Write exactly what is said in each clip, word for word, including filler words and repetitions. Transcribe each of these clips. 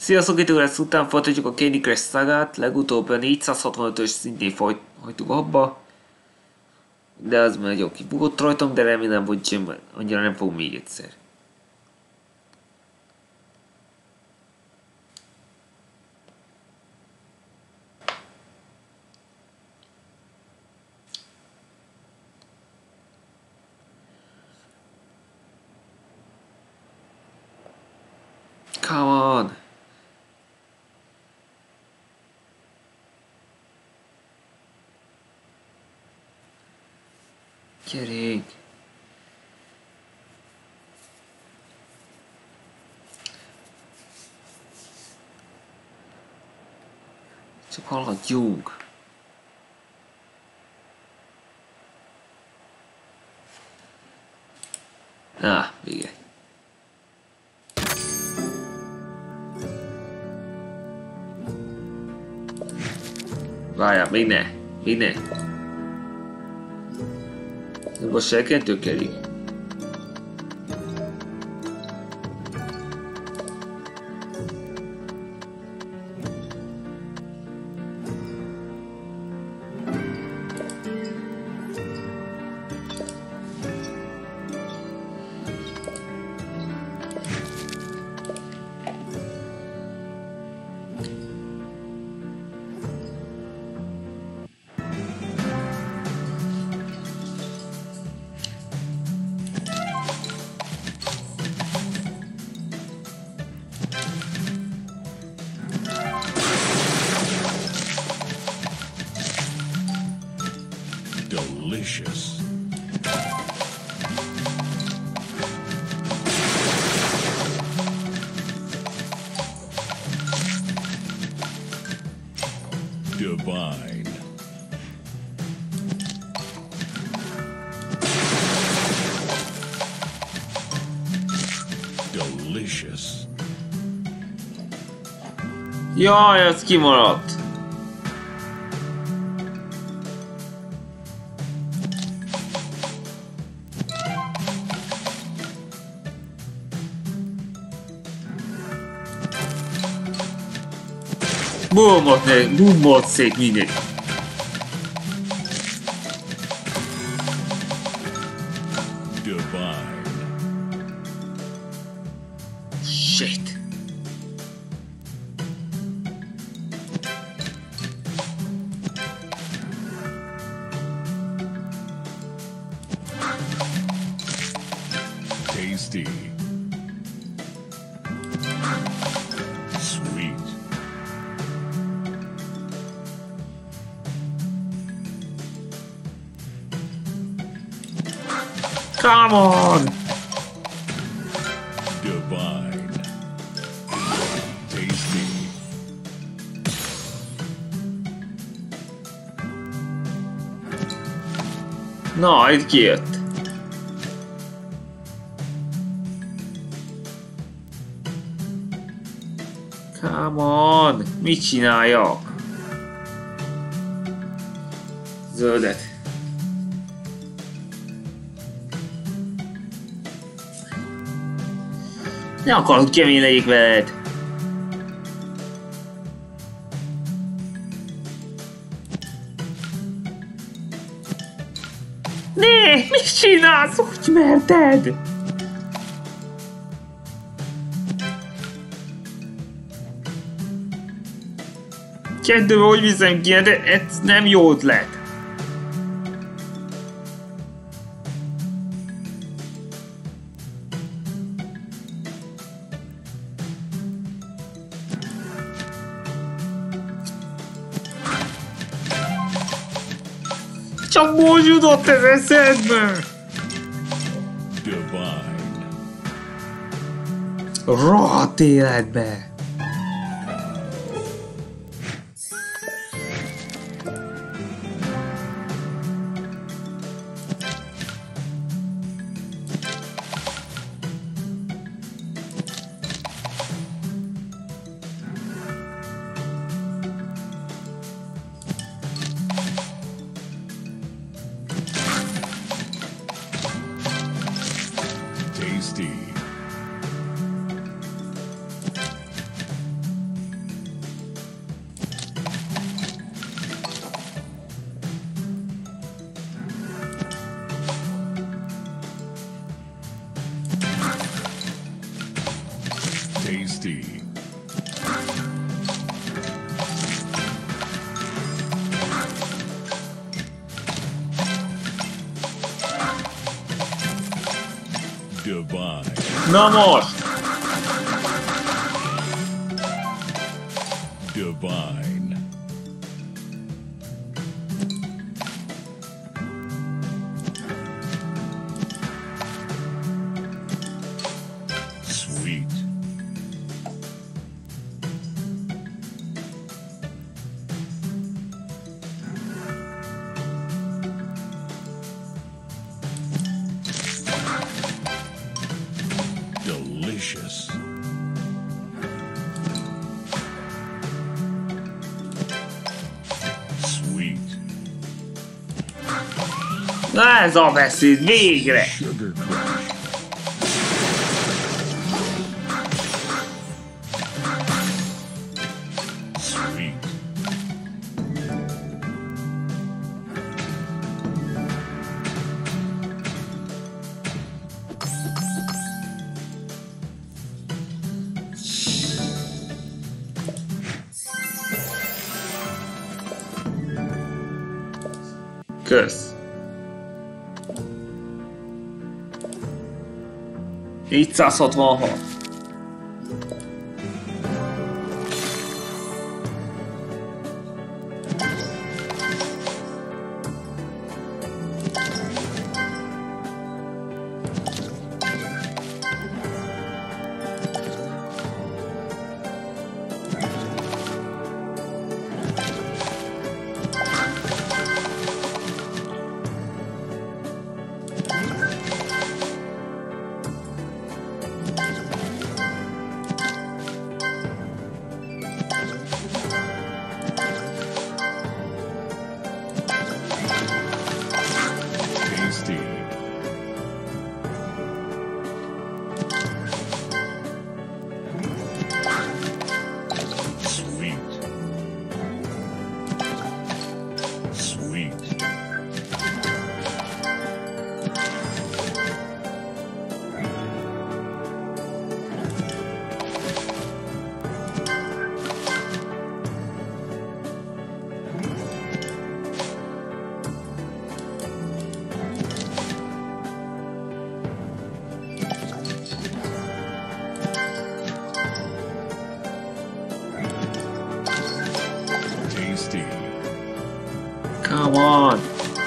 Sziasztok, itt lesz után folytatjuk a Candy Crush szagát, legutóbb a négyszázhatvanötös szintén folyt, hagytuk abba. De az már jó, kibugott rajtam, de remélem, hogy sem, annyira nem fogom még egyszer. Come on! Gyerünk! Csak haladjunk! Ah, vége. Várjál, még ne! Még ne! Most el kell tökelik. Delicious. Divine. Delicious. Jaj, az kimaradt! Bumot ne, bumot szét mindig. Divine. Shit. Tasty. Sweet. Come on! Divine. Tasty. Na, itt kijött. Come on! Mit csináljak? Zöldet. Nem akarok kemény legyek veled. Ne! Mit csinálsz? Hogy merted? Kettőben hogy viszem ki, de ez nem jó ötlet. Csak most jutott ez eszedbe! Divine. Rohadt életbe! Tasty. Tasty. Divine. Na most! Divine. Sweet. Delicious. Sweet. Na ez a beszéd, végre! Sugar Crush. Sweet. Kösz. négyszázhatvanhat. Tasty. Sweet. Sweet. Tasty. Come on!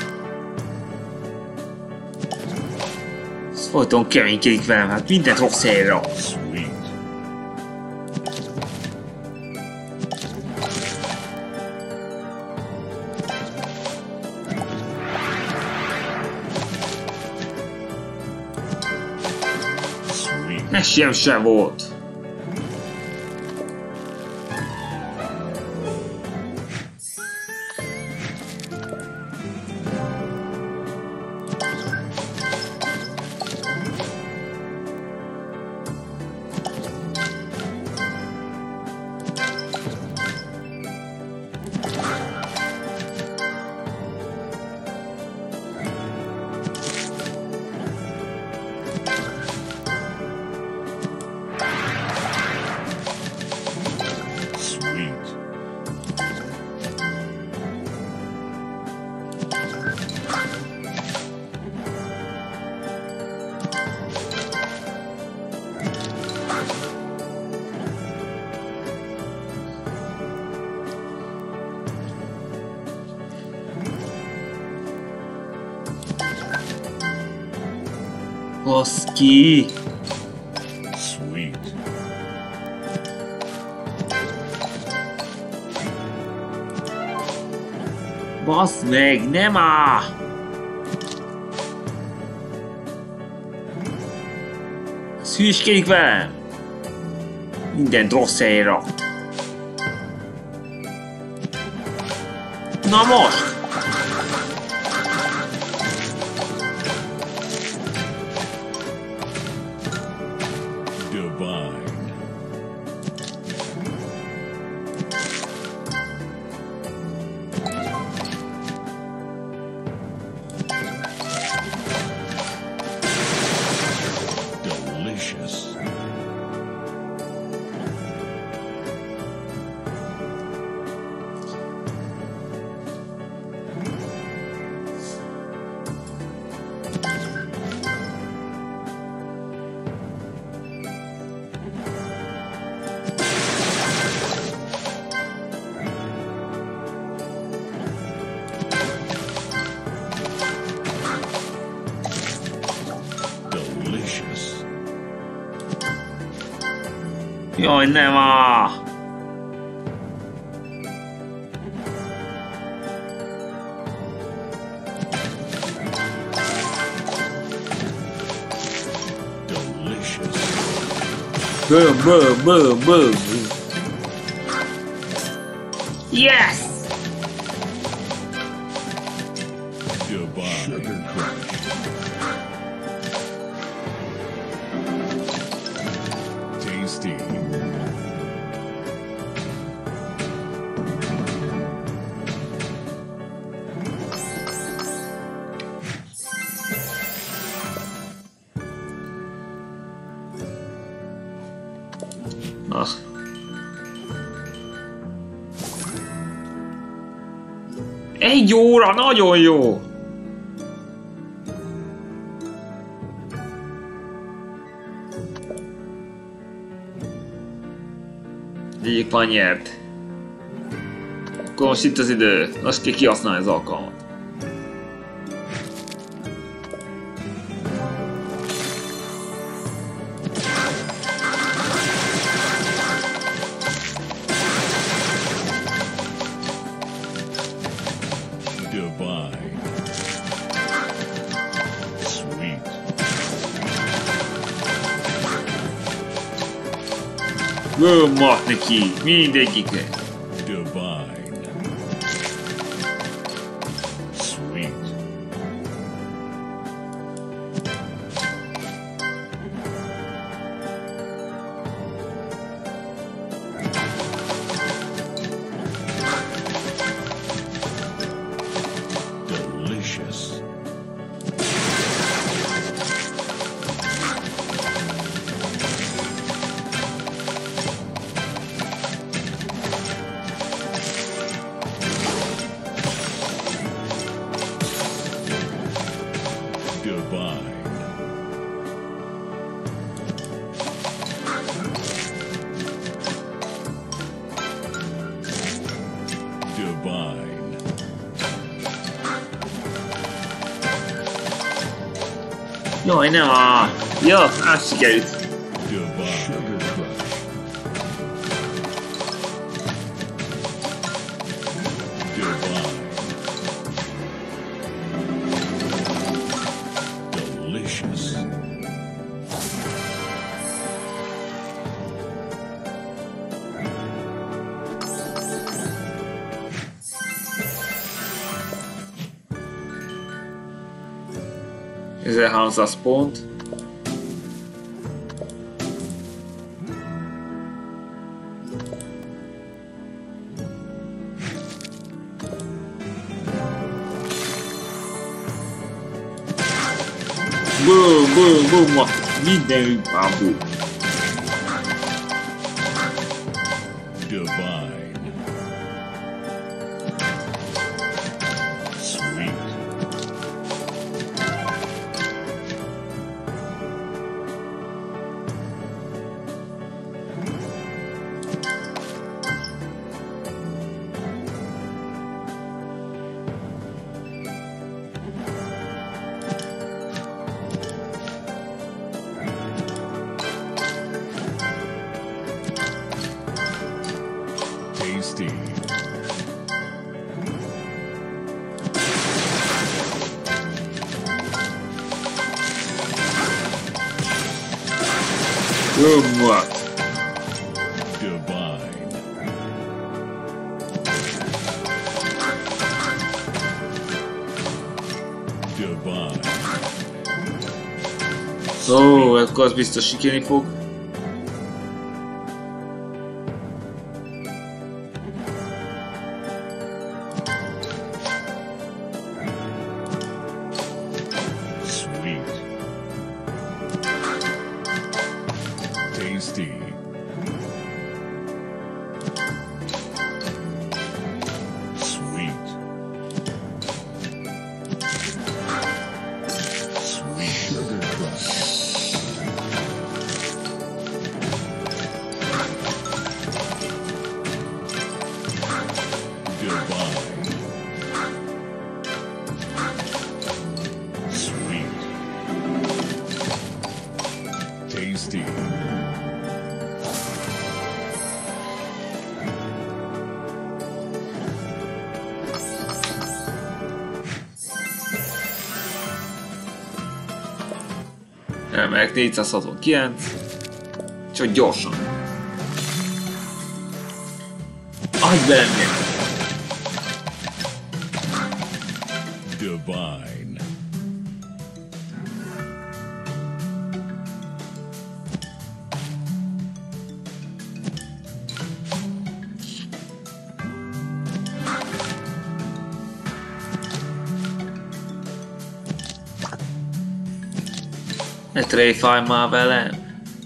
Ez folyton keménykedik velem, hát mindent rossz helyre. Sweet. Sweet. Ez sem sem volt. Sweet. Baszki! Sweet. Basz meg, nem áll! Ez hülyeskedik velem! Mindent rossz helyre rak. Na most! Divine. Delicious. Jaj, nem áh! Delicious. Boom, boom, boom, boom. Yes! Goodbye. Sugar Crush. Tasty. Na. Egy óra, nagyon jó! Egyik már nyert. Akkor most itt az idő. Azt kell kihasználni az alkalmat. Goodbye. Sweet. Gömmat neki, mindegyikre. Divine. Sweet. Delicious. Goodbye. Divine. Jaj, nem áh! Ja, át sikerült. Goodbye. Sugar Crush. Goodbye. Delicious. ezerháromszáz pont. Boom, boom, boom, minden bábú. Divine. Sweet. Tasty. Gömmat. Divine. Divine. Ó, akkor az biztos sikerülni fog. Sweet. Tasty. Sweet. Sweet. Sugar Crush. Goodbye. Sweet. Tasty. Elmegyek négyszázhatvankilenc. Csak gyorsan. Adj be engem! Divine. Ne tréfálj már velem!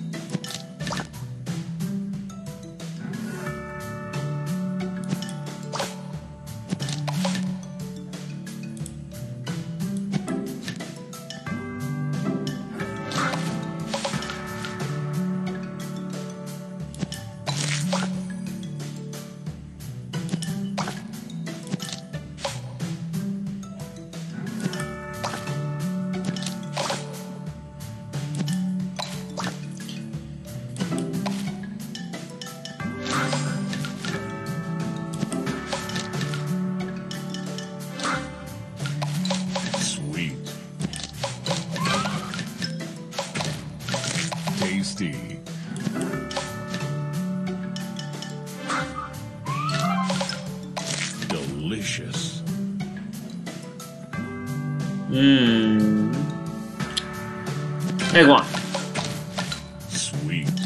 Tasty. Delicious. Mmm. Megvan. Sweet.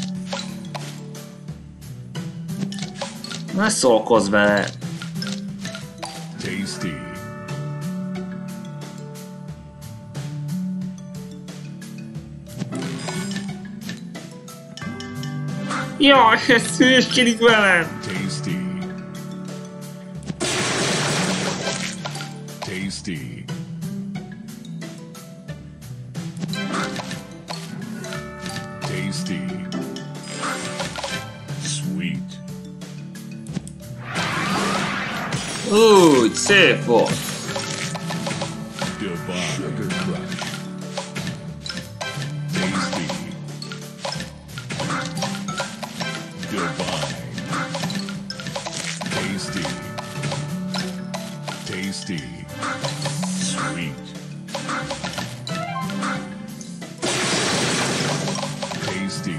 Ne szólkozz vele. Tasty. Jaj, ez hülyeskedik velem! Tasty. Tasty. Tasty. Sweet. Úgy, szép volt. Divine. Sugar Crush. Tasty. Divine. Tasty. Tasty. Sweet. Tasty.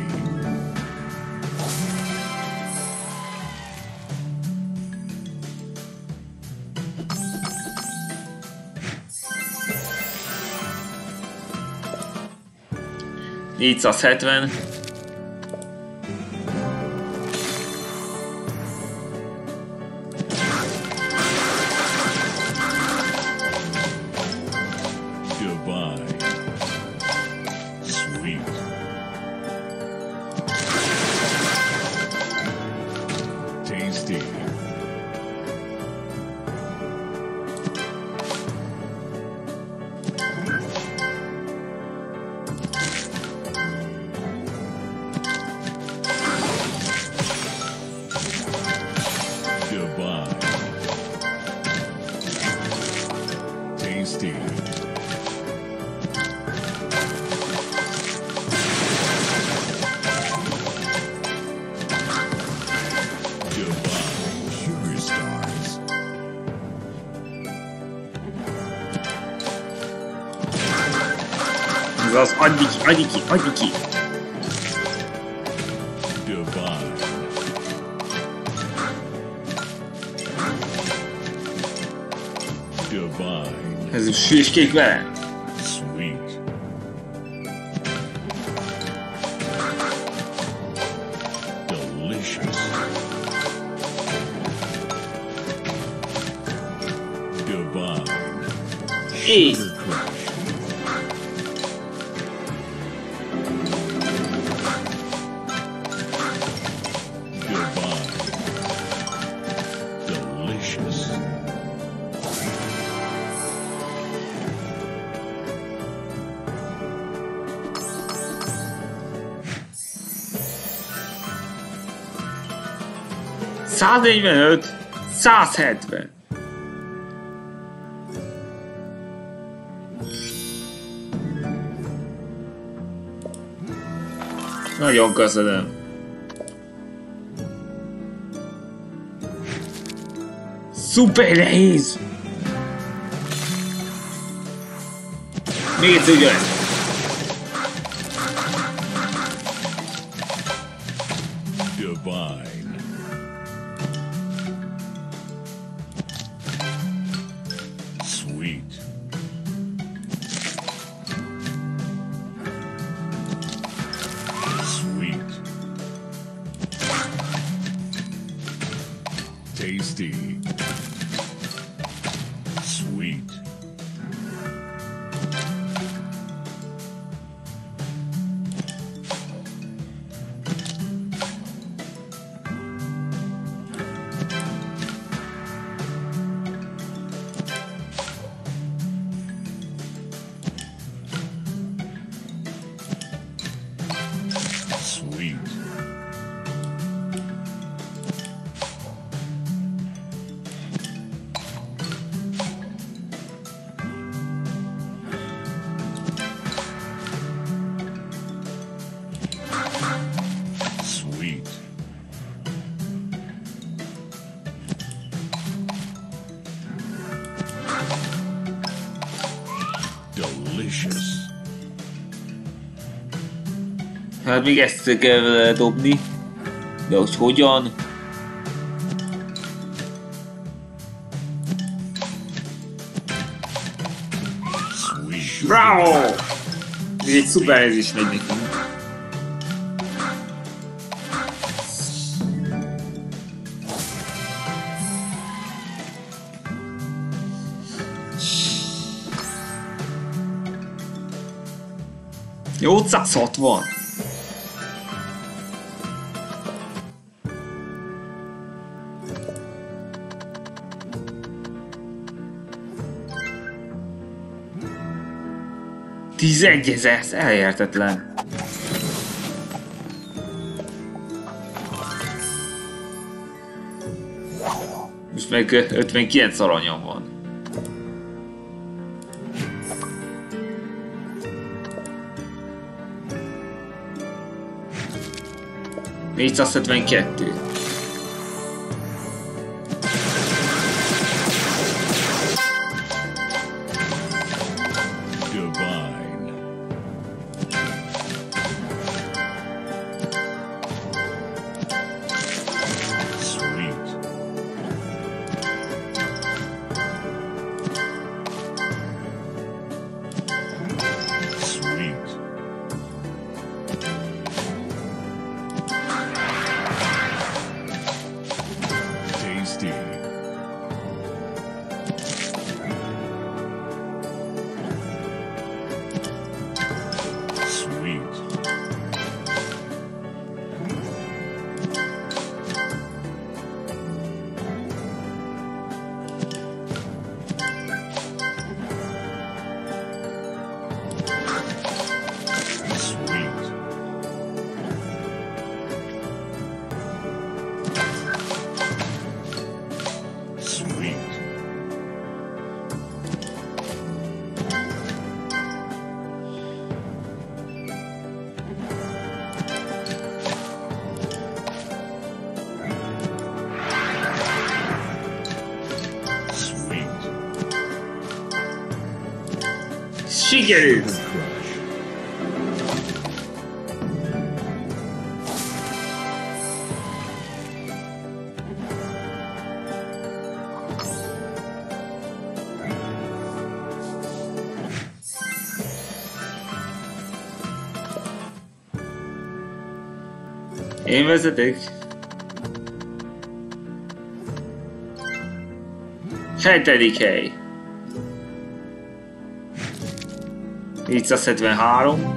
négyszázhetven. Divine. Sweet. Tasty. Divine. Tasty. Divine. Sugar Stars. Ez az, adj ki, adj ki, adj ki! Divine. Divine. Ez is hülyeskedik vele! Sweet. Delicious. Divine. Így! Sugar Crush. Divine. Delicious. száznegyvenöt, százhetven. Nagyon köszönöm. Szuper nehéz! Még egyszer ugyanezt. Divine. Sweet. Sweet. Tasty. Sweet. Sweet. Sweet. Delicious. Hát még ezt kell vele dobni. De hogy hogyan? Sweet. Bravo! Ez egy szuper, ez is megy nekünk. nyolcszázhatvan. Tizenegyezer, ez elérhetetlen. Most meg ötvenkilenc aranyom van. négyszázhetvenkettő. Divine. Sweet. Sweet. Tasty. Sweet. Sweet. Sweet. Sweet. Sikerült! Crush. Én vezetek. Hetedik hely. négyszázhetvenhárom.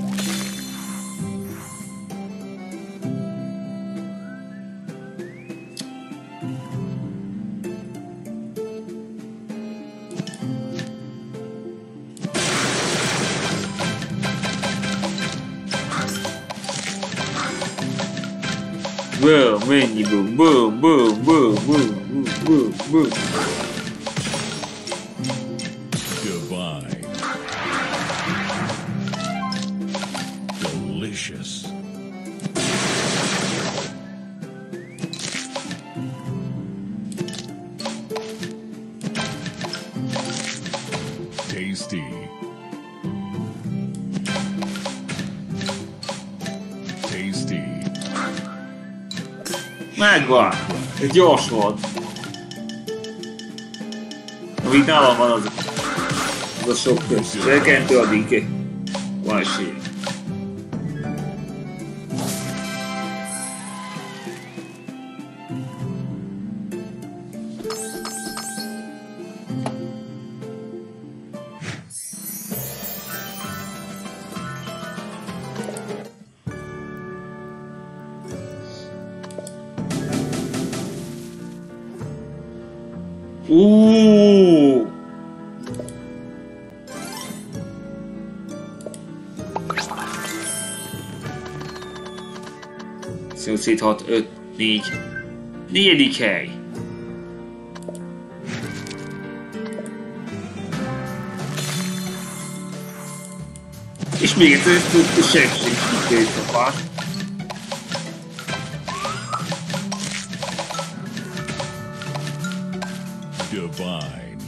Boom, mennyi boom, boom, boom, boom, boom, boom, boom. Divine. Delicious. Tasty. Tasty. Megvan! Ez gyors volt. Amíg nálam van az, az a sok köz. Elkentő addig van esélye. Uuuuh! Szétszét hat, öt, négy. Negyedik hely. És még egyszer ezt tudta segítség a pár. Divine.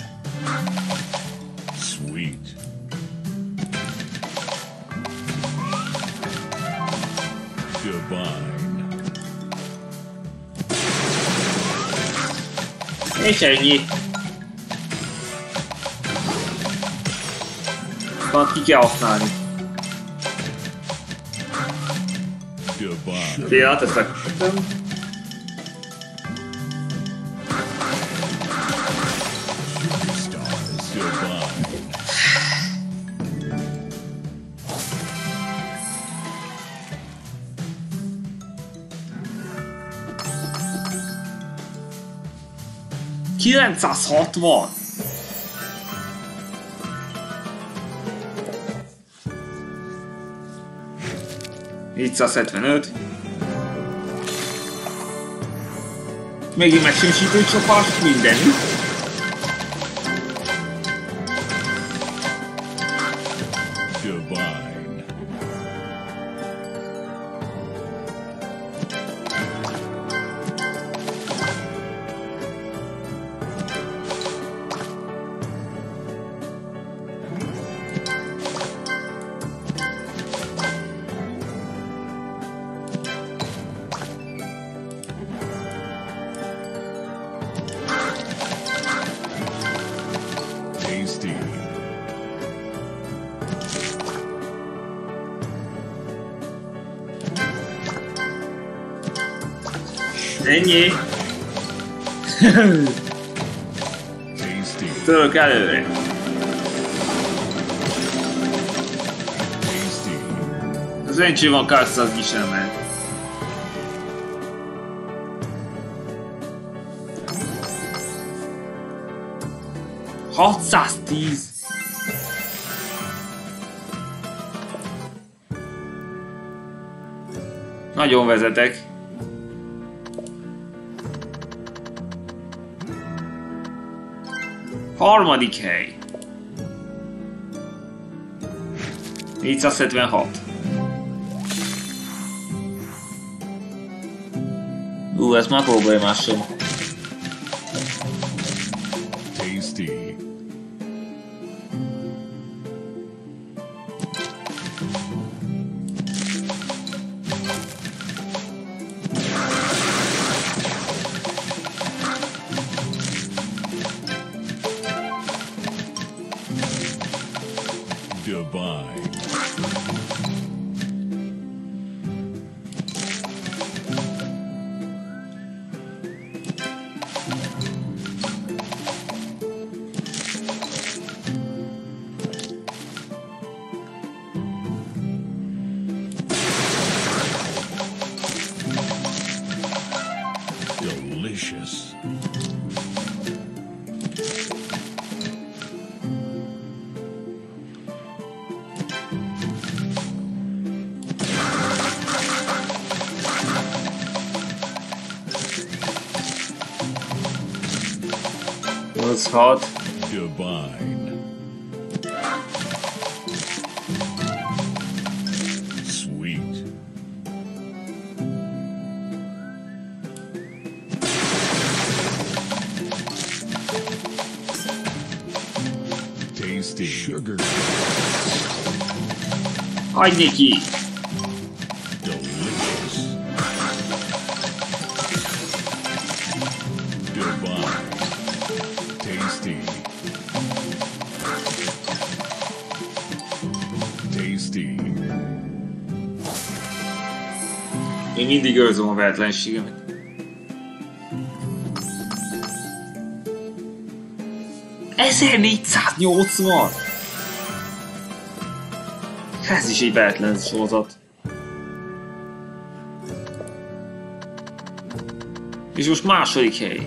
Sweet. Divine. És ennyi. Van, ki kell használni. Divine. Pillanat, ezt megkötöm. kilencszázhatvan! négyszázhetvenöt. Megint megsemmisítő csapás, mindenütt. Divine. Tasty. Ennyi. Tasty. Török előre. Tasty. Az encső van kárszaz gisemmel. hatszáztíz. Nagyon vezetek. Harmadik hely. négyszázhetvenhat. Ú, ez már problémásom. Tasty. Divine. Delicious. Az hat. Divine. Sweet. Tasty. Sugar. Hagyj neki! Delicious. Tasty. Én mindig őrzöm a vehetlenségemet. ezernégyszáznyolcvan! Ez is egy vehetlen sorozat. És most második hely.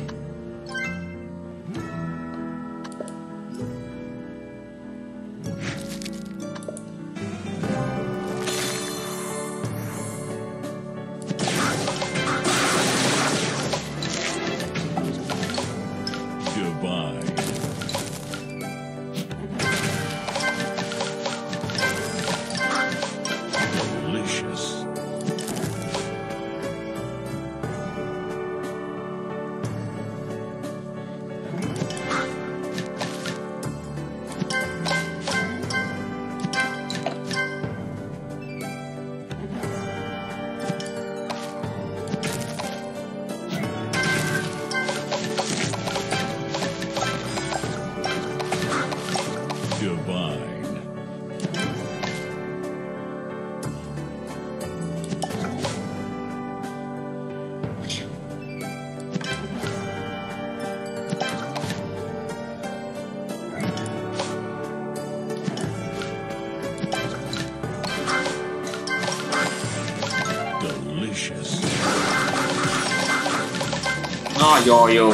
Nagyon jó.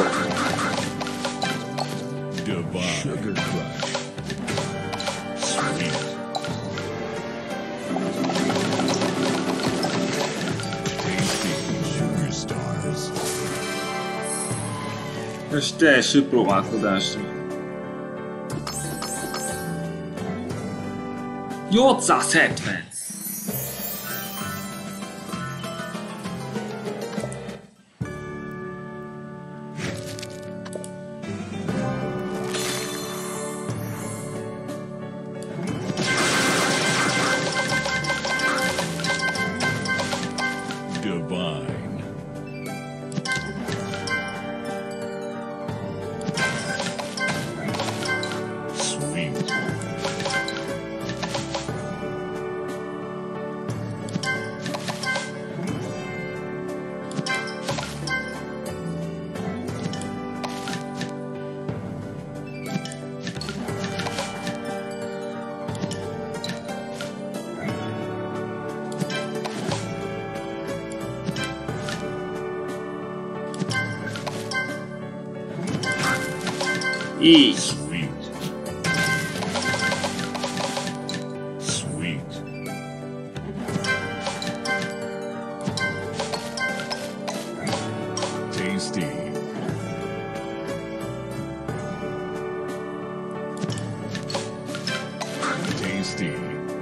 Sugar Crush. Sweet. Tasty. Sugar Stars. Most első próbálkozásra. nyolcszázhetven. Így. Sweet. Sweet. Tasty. Tasty.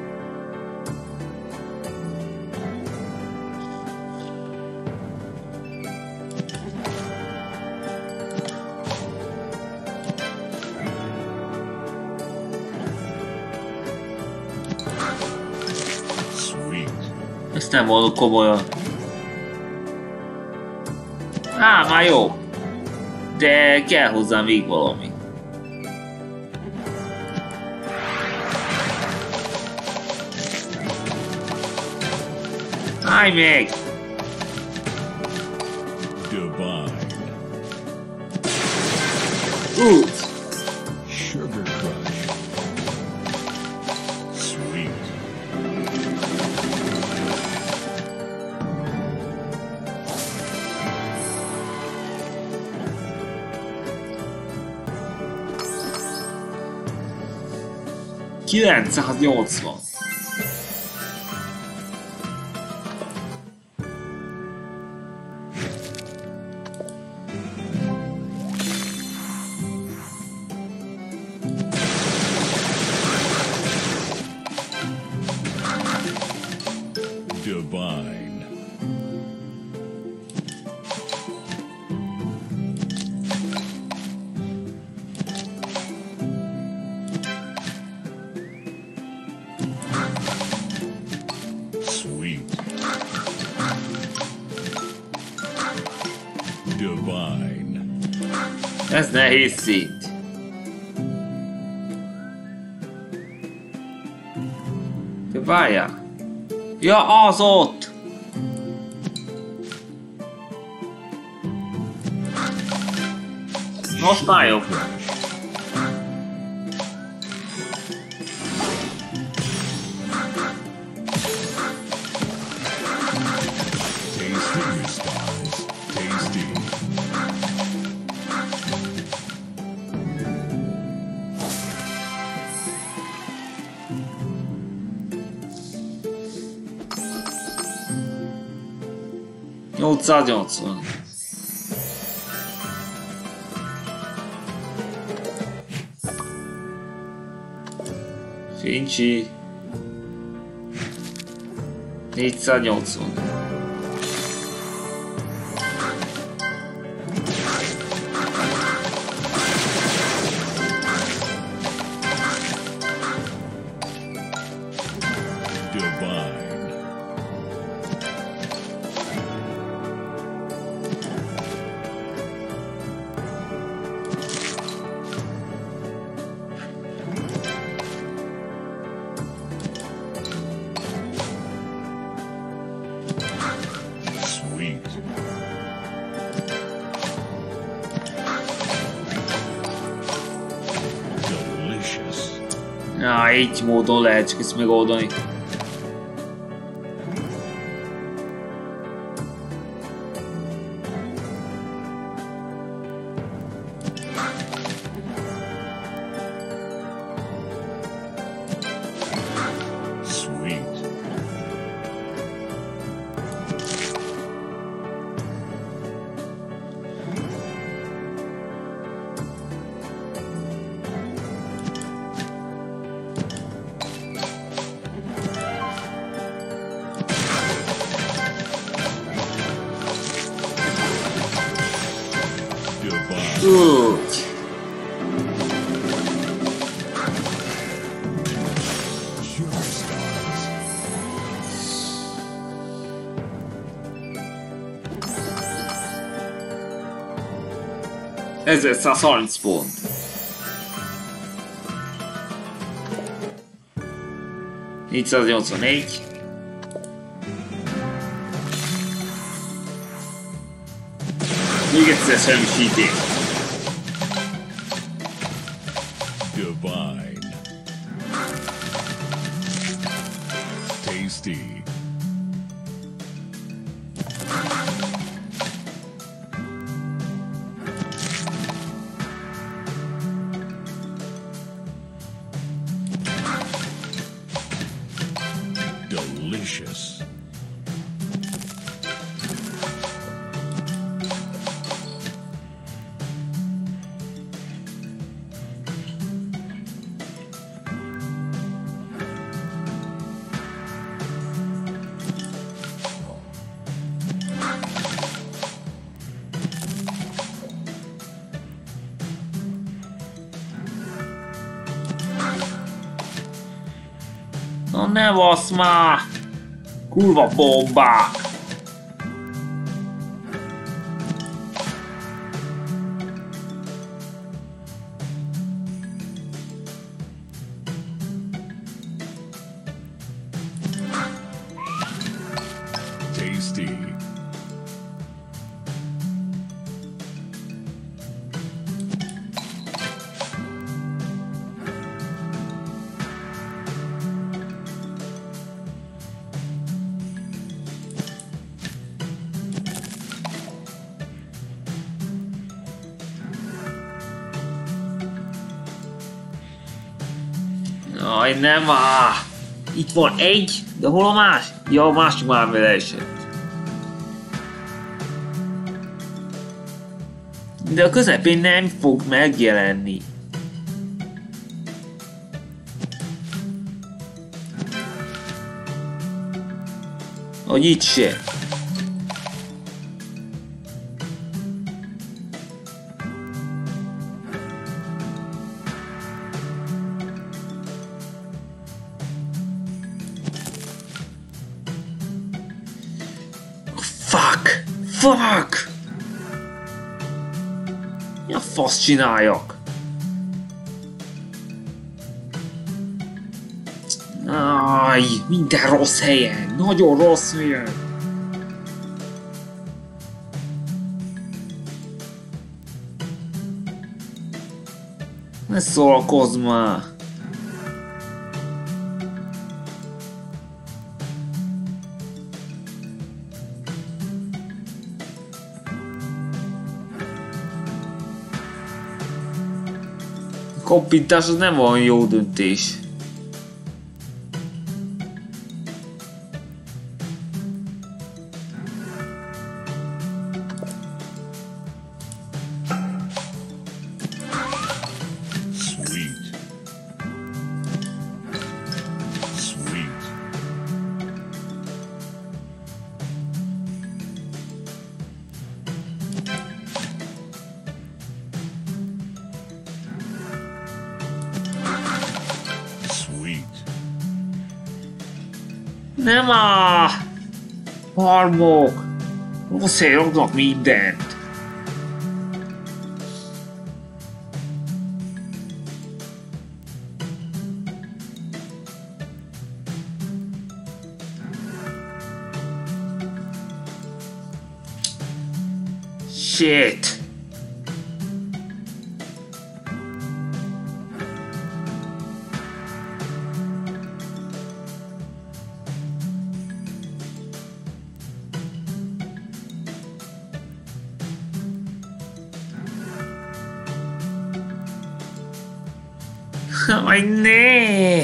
Ezt nem mondok komolyan. Á, már jó. De kell hozzá még valami. Állj meg! Divine. Úgy. Sugar Crush. Sweet. kilencszáznyolcvan. Divine. Sweet. Divine. Ez nehéz szint. Te várjál! Ja, az ott! Most már jobb. Tasty stars. Tasty. nyolcszáznyolcvan. Fincsi. négyszáznyolcvan. Divine. Sweet. Delicious. Na, így módon lehet csak ezt megoldani. Sweet. Divine. Úgy. Sugar stars. ezerszázharminc pont. négyszáznyolcvannégy. Még egyszer semmisítés. Divine. Tasty. Delicious. Na ne vasz már! Kurva bombák! Tasty. Jaj, nem már! Itt van egy, de hol a más? Ja, a másik már vele esett. De a közepén nem fog megjelenni. Hogy itt se. Fuck! Fuck! Mi a fasz csináljak? Áj, minden rossz helyen, nagyon rossz helyen. Ne szórakozz már! A koppintás az nem olyan jó döntés. Nem á! Halmok! Rossz helyognak mindent! Shit! Aj, ne!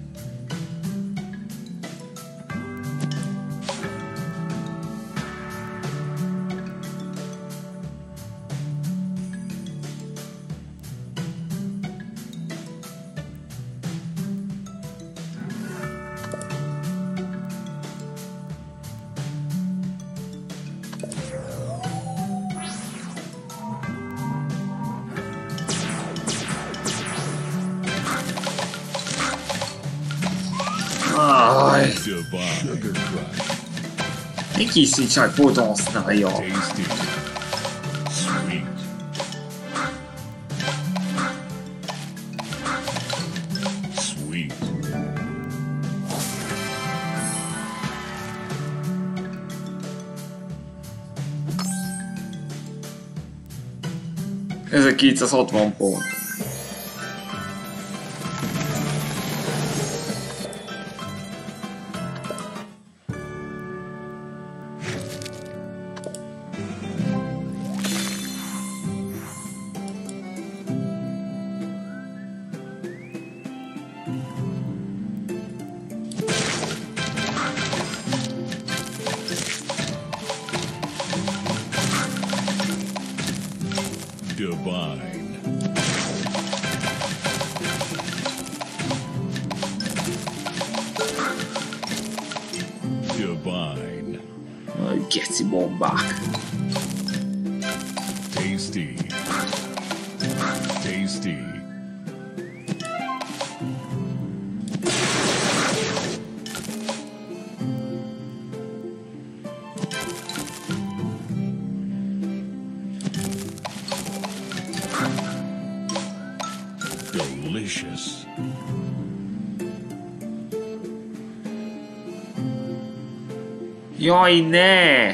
Sugar Crush. Egy kis csak bóta használja. Tasty. Sweet. Sweet. Ez a kétszázhatvan pont. Divine. Divine. Aj, geci bombák. Tasty. Tasty. Delicious. Jaj, ne!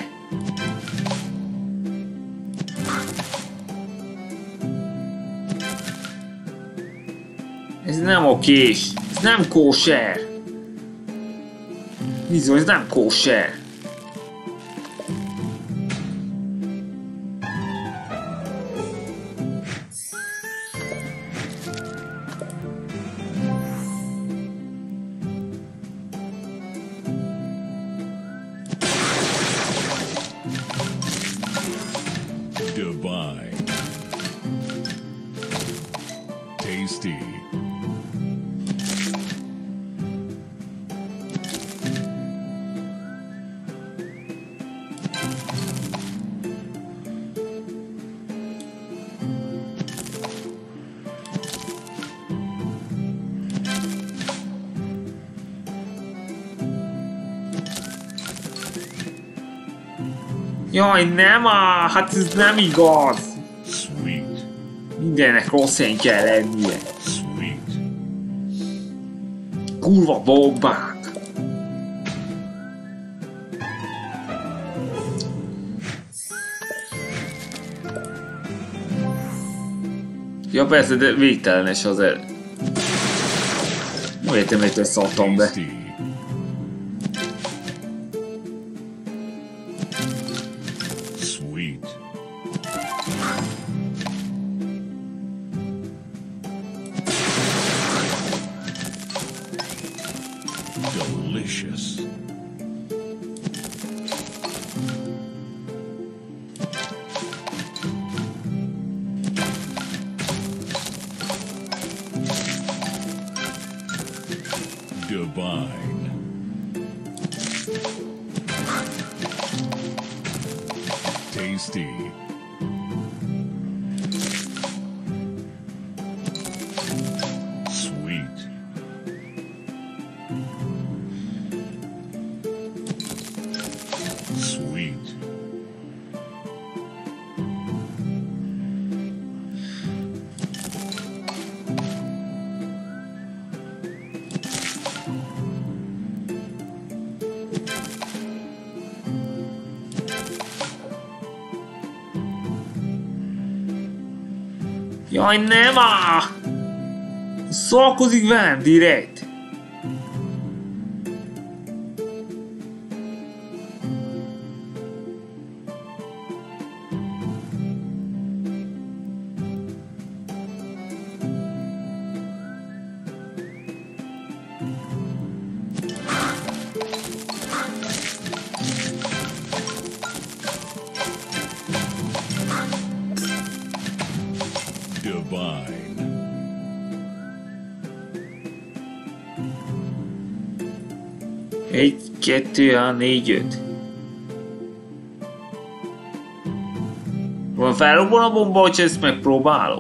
Ez nem okés. Ez nem kóser. Bizony, ez nem kóser. Divine. Tasty. Jaj, nem á! Hát ez nem igaz! Sweet. Mindennek rossz helyen kell lennie. Sweet. kurva bombák! Ja persze, de végtelenes az el. Nem értem, hogy összeadtam be. Tasty. Sweet. Delicious. Divine. Tasty. Sweet. Sweet. Jaj, nem áh! Szalkozik velem direkt! Divine. Egy, kettő, három, négy, öt. Van felrobban a bomba, hogy ezt megpróbálom?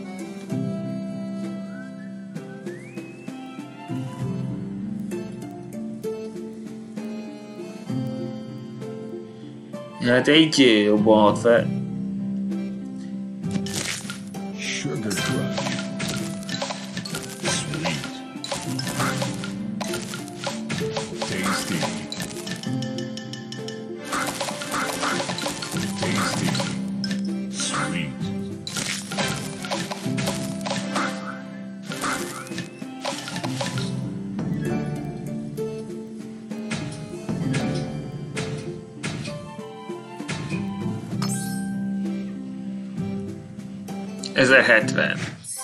Hát egy robbanhat fel. Sugar Crush. Sweet. Tasty. Tasty. Sweet. ezerhetven.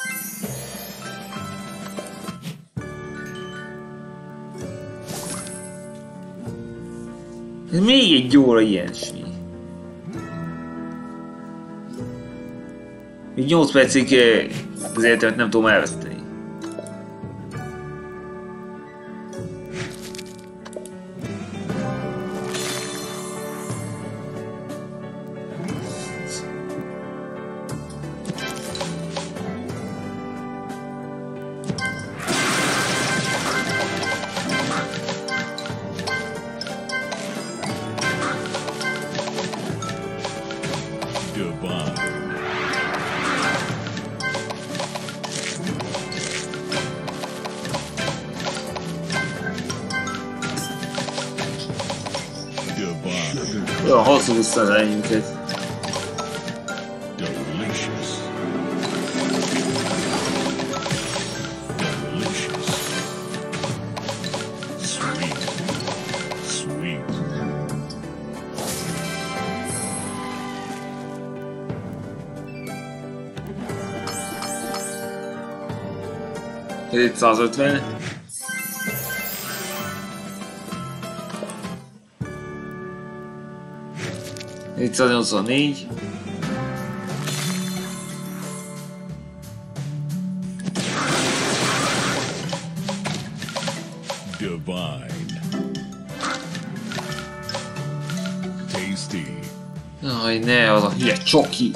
Ez még egy óra ilyesmi. Még nyolc percig az életemet nem tudom elveszteni. Divine. Divine. Olyan hosszú vissza az elejünket. Delicious. Delicious. Sweet. Sweet. hétszázötven. hétszáznyolcvannégy. Divine. Tasty. Jaj, ne, az a hülye csoki.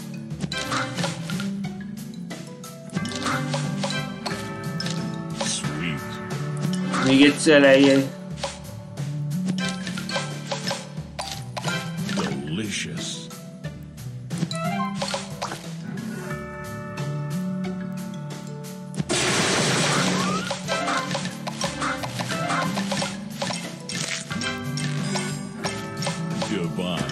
Sweet. Még egyszer lejjel. Delicious. Divine.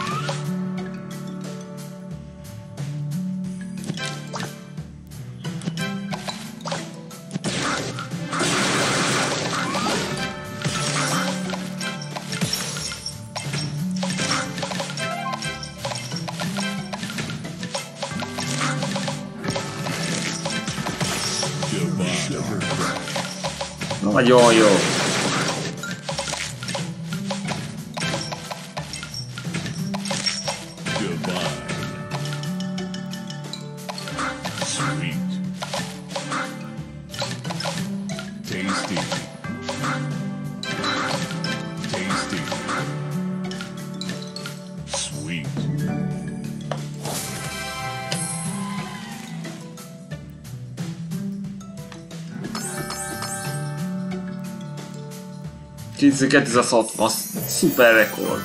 Nagyon jó. Divine. Sweet. Tasty. Tasty. Sweet. kétezer-hatvan, szuper rekord.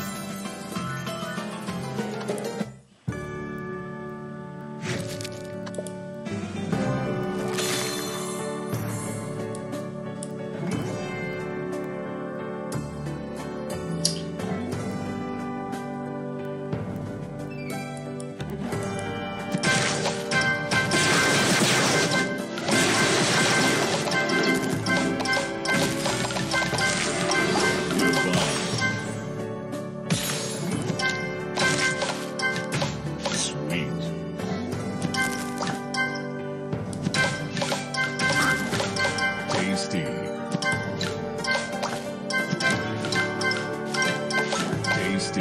Tasty. Tasty.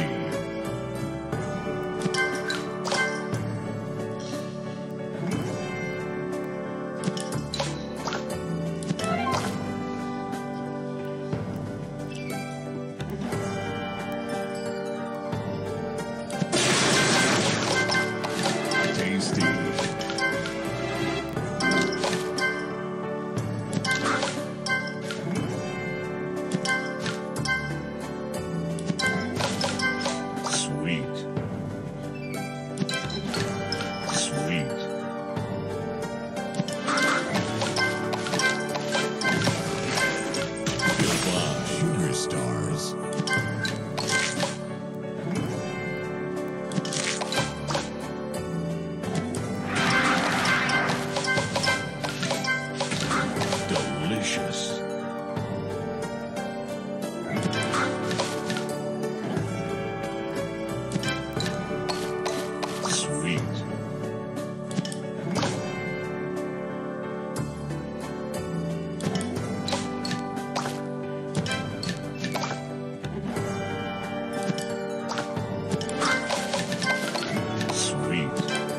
Tasty. Sweet. Sweet. Divine. Sugar stars. Delicious. Sweet. Sweet.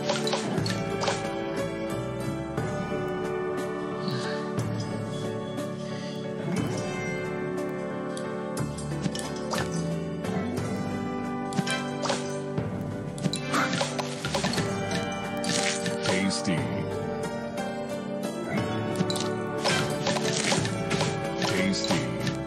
Tasty. Tasty.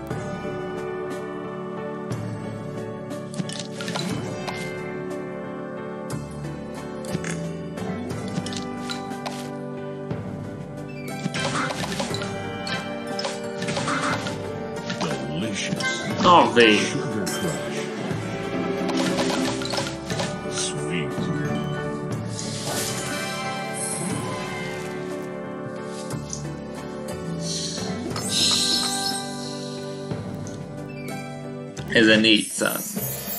Delicious. Na vég. Sugar Crush. Sweet. ezernégyszáz.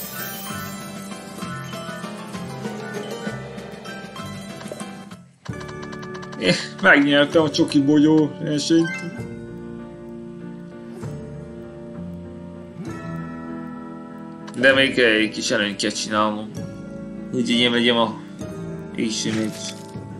Eh, megnyertem a csoki bogyó versenyt. De még egy kis előnyt kell csinálnom. Úgyhogy én megyem a ismét.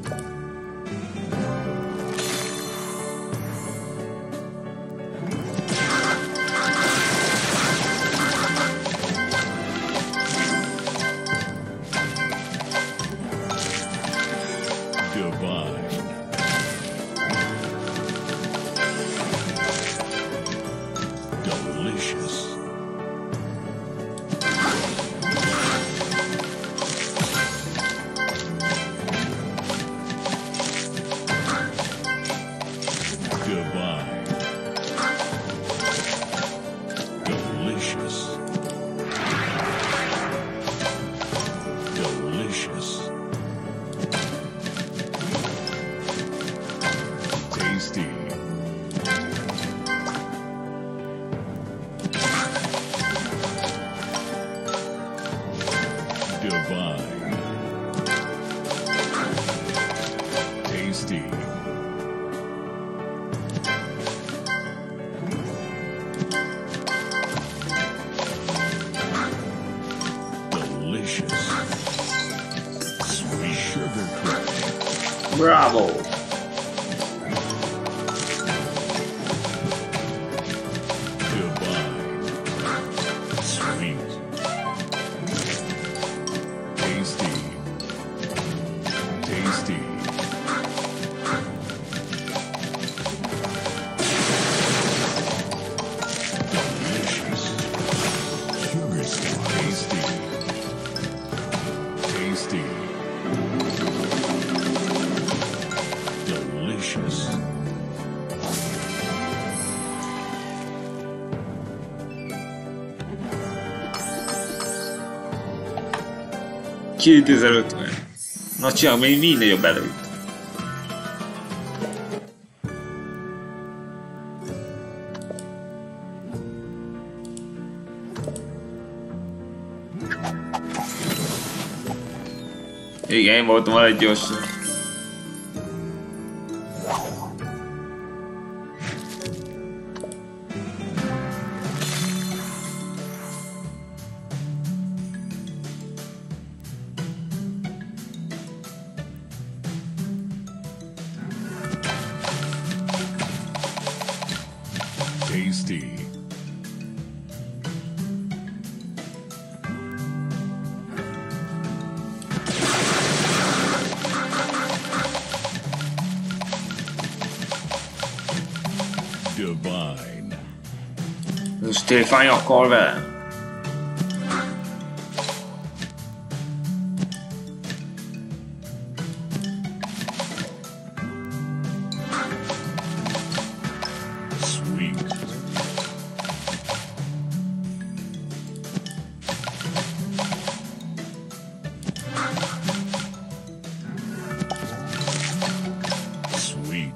Divine. Delicious. Divine. Delicious. Bravo! Divine. Sweet. Tasty. Tasty. Delicious. Curiously tasty. Tasty. Delicious. kétezer-ötven. Na csinálom, még még nagyobb előtt. Igen, én voltam a leggyorsabb. Tasty. Divine. Most télfány akar velem. Sweet. Sweet.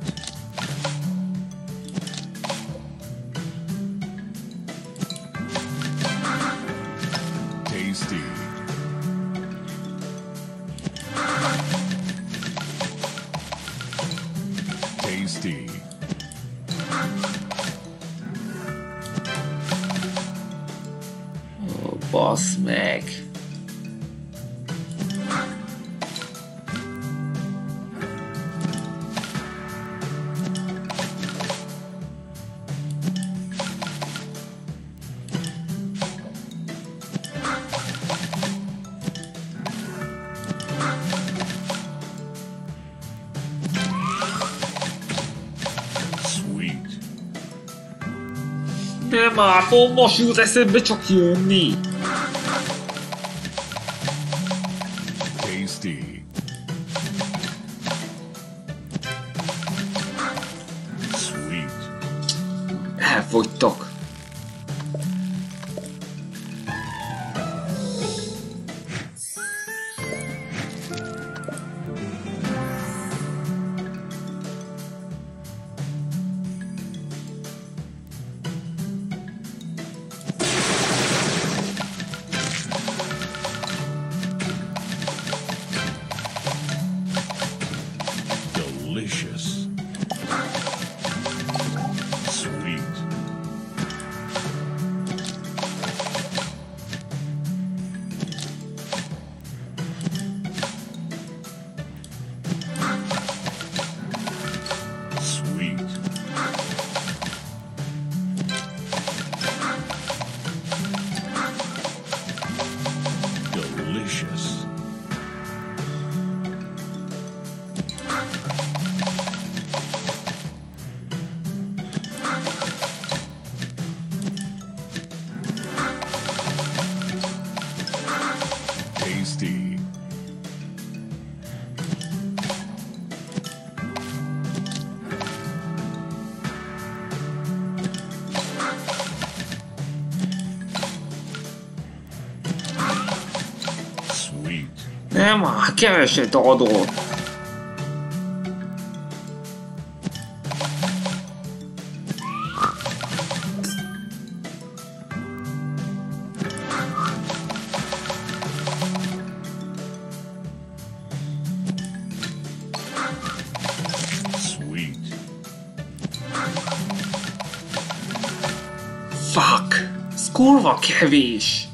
Tasty. Tasty. Ó, bassz meg. Sweet. Nem áll, most jut eszembe csak jönni. Tasty. Sweet. Elfogytak. Delicious. Sweet. Sweet. Delicious. Tasty. Sweet. Nem áll, keveset adott. Sweet. Fuck! Ez kurva kevés!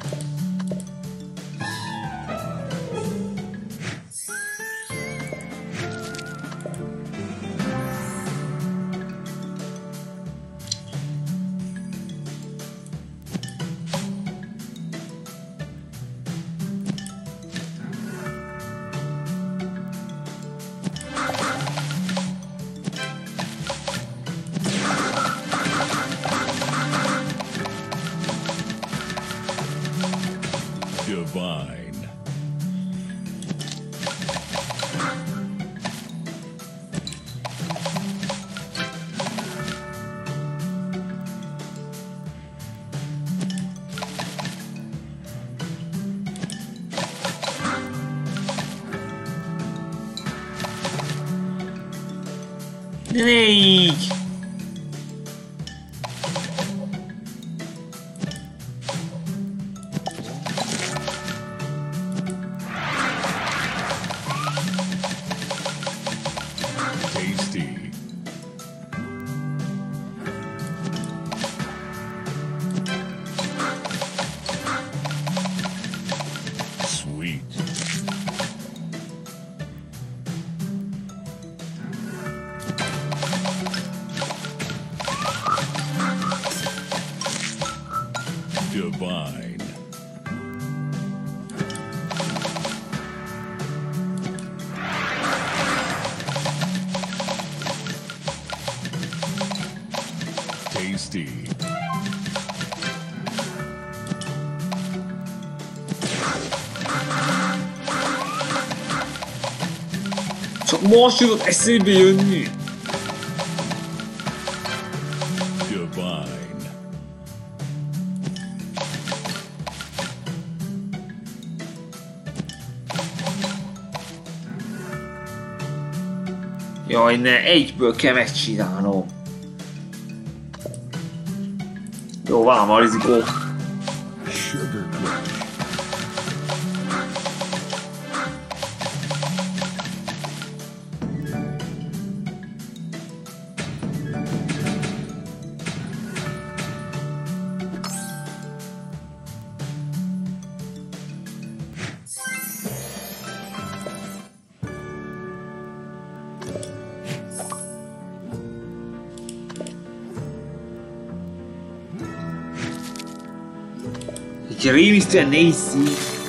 Divine. Négy! Tasty. Sweet. Divine. Tasty. Csak most jutott eszébe jönni! Divine. Jaj, ne, egyből kell megcsinálnom. Jó, van a rizikó. Sugar Crush. Egy rémisztően nehéz szín.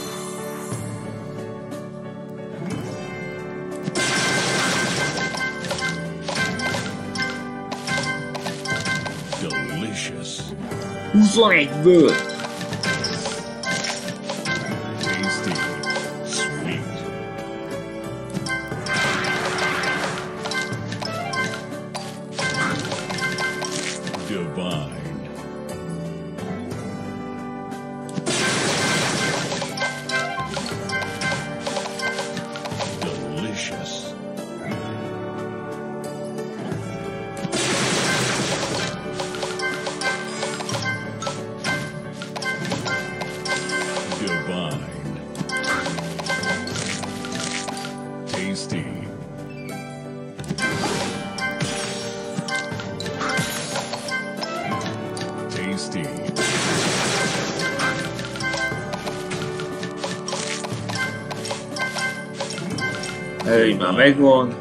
Delicious. huszonegyből! Tasty. Sweet. Divine. Delicious. Divine. Tasty. Tasty. Előny már megvan.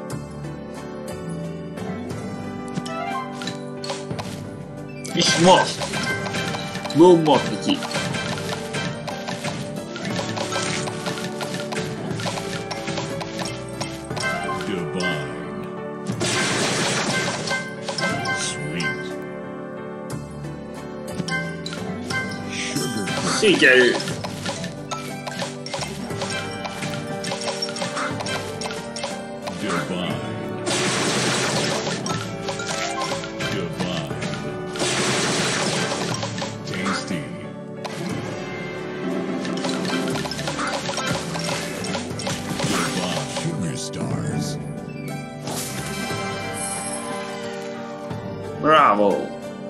És most! Gombat neki! Divine. Sweet. Sugar Crush. Sikerült! Divine. Divine. Tasty. Divine. Sugar Stars. Bravo!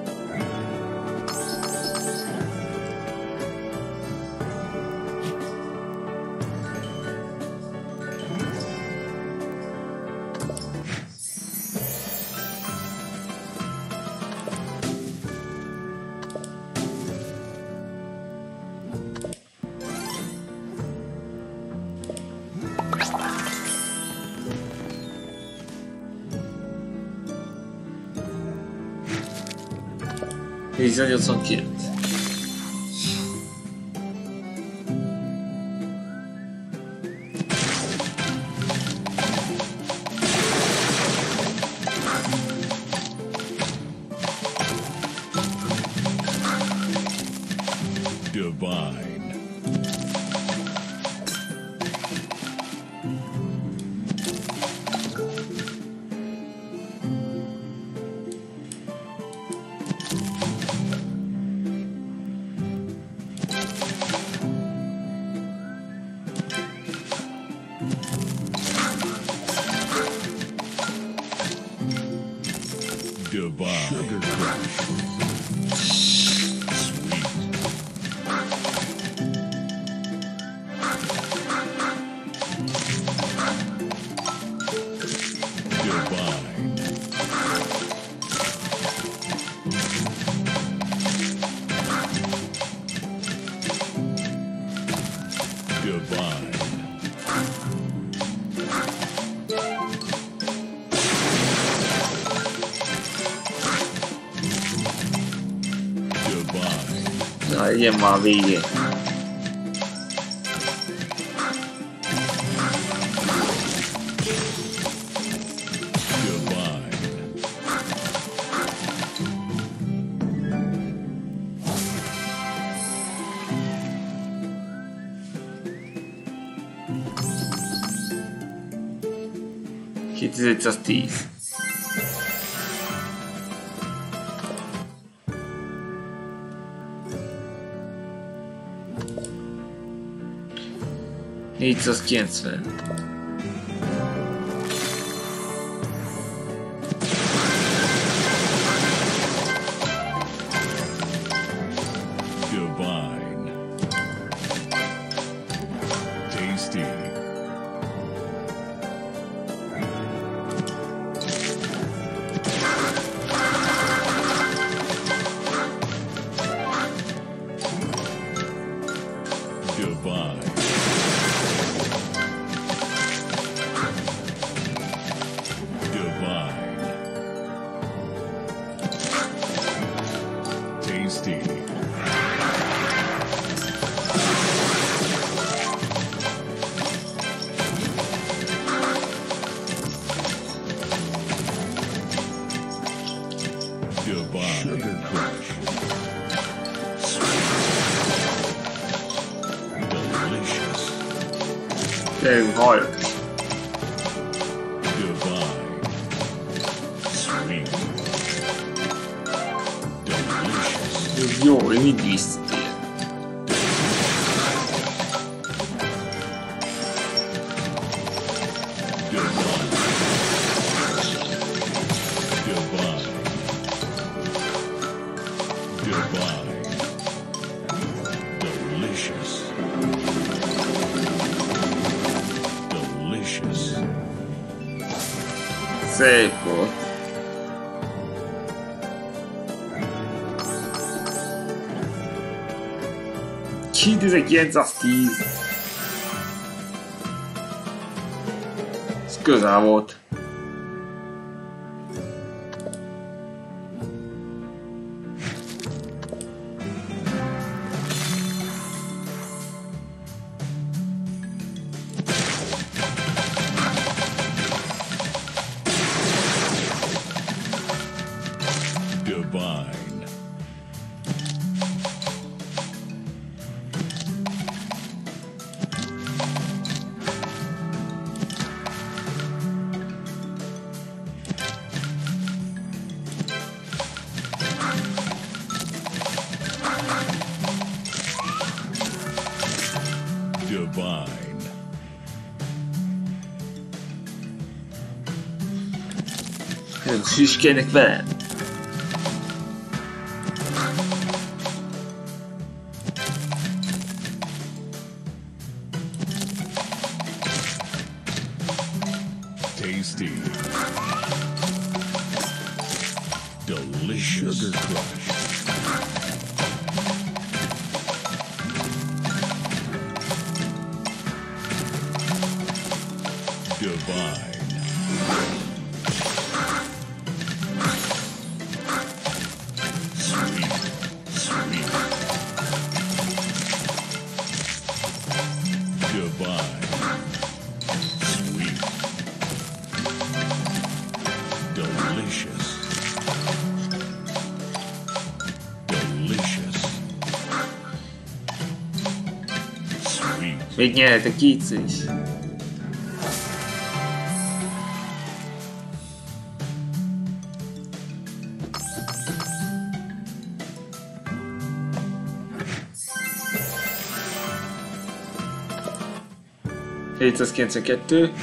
ezernyolcvankilenc. Divine. Divine. Sugar Crush. Sweet. Divine. Divine. Rồi giờ mà vì gì? Hit the justice. Nic za skięcę. Divine. Tasty. Divine. Divine. Tasty. Divine. Sugar Crush. Delicious. Very hard. Divine. Sweet. Delicious. Io mi disse. Divine. Divine. Divine. Delicious. Delicious. Secco. Kid is against Steve. Scusa volt. Divine. Divine. Hüskének velem. Tasty. Delicious. Sugar Crush. Divine. Sweet. Sweet. Divine. Sweet. Delicious. Delicious. Sweet. Még nyertek kétszer is. hétszázkilencvenkettő.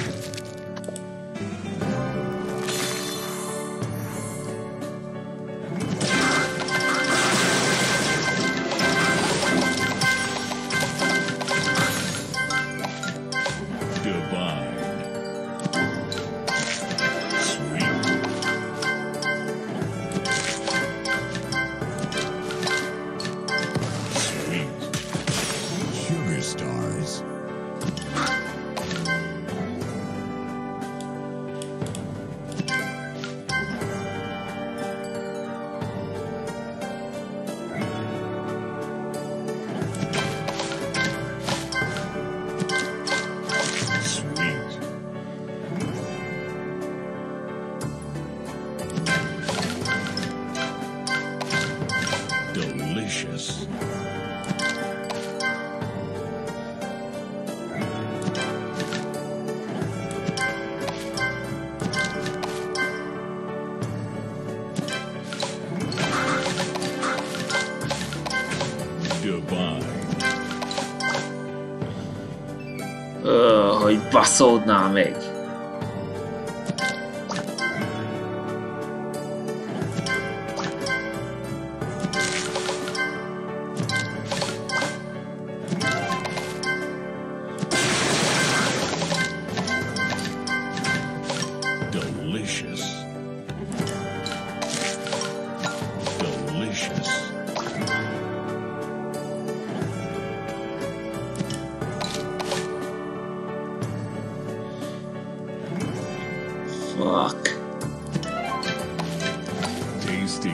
Divine. Ö, hogy baszódnál meg. Delicious. Delicious. Fuck. Tasty.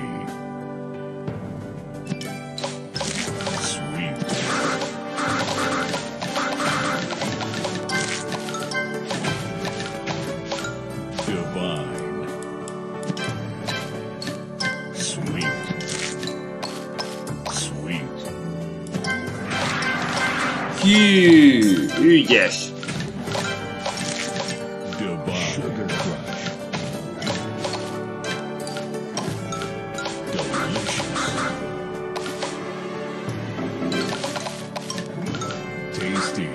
Sweet. Divine. Sweet. Sweet. Hű, ügyes. Divine. Sugar Crush. Delicious. Tasty.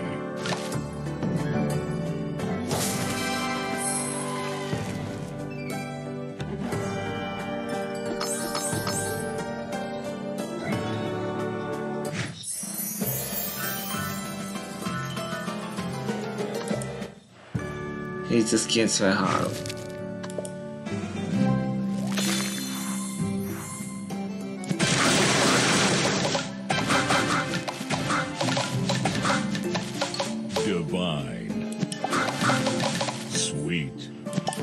hétszázkilencvenhárom. Divine. Sweet.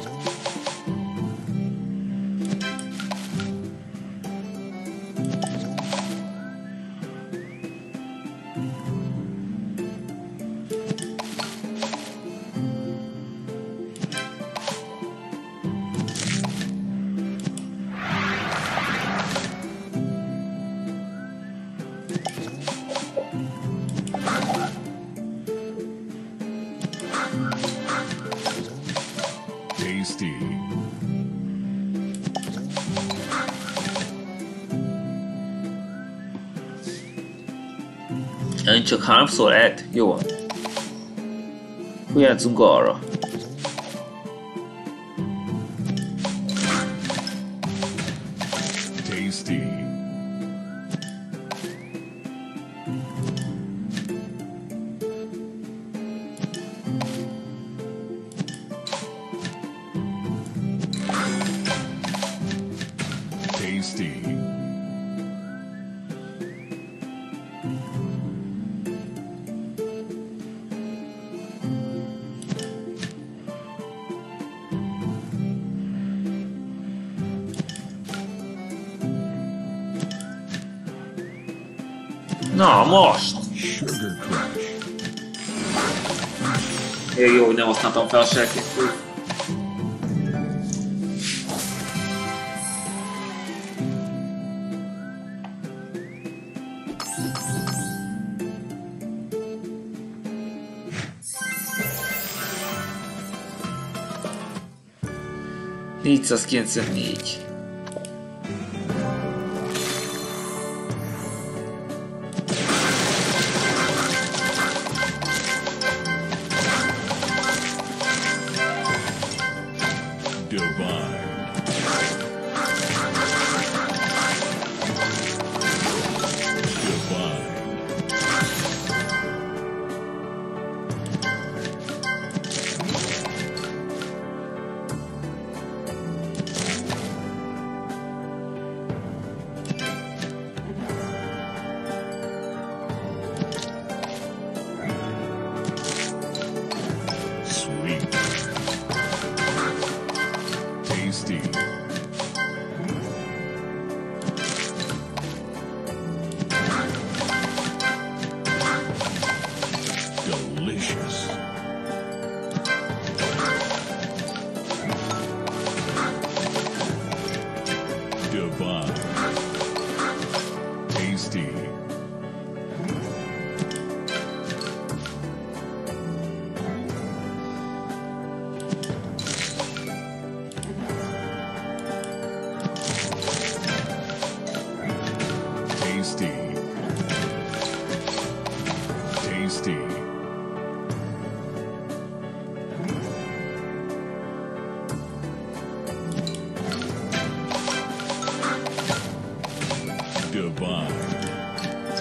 Tasty. Ön csak háromszor ed? Jó van. Akkor játszunk arra. Tasty. Tasty. Na, most! Sugar Crush. Én jó, hogy nem használtam fel a serkésztől. négyszázkilencvennégy. Divine. Divine.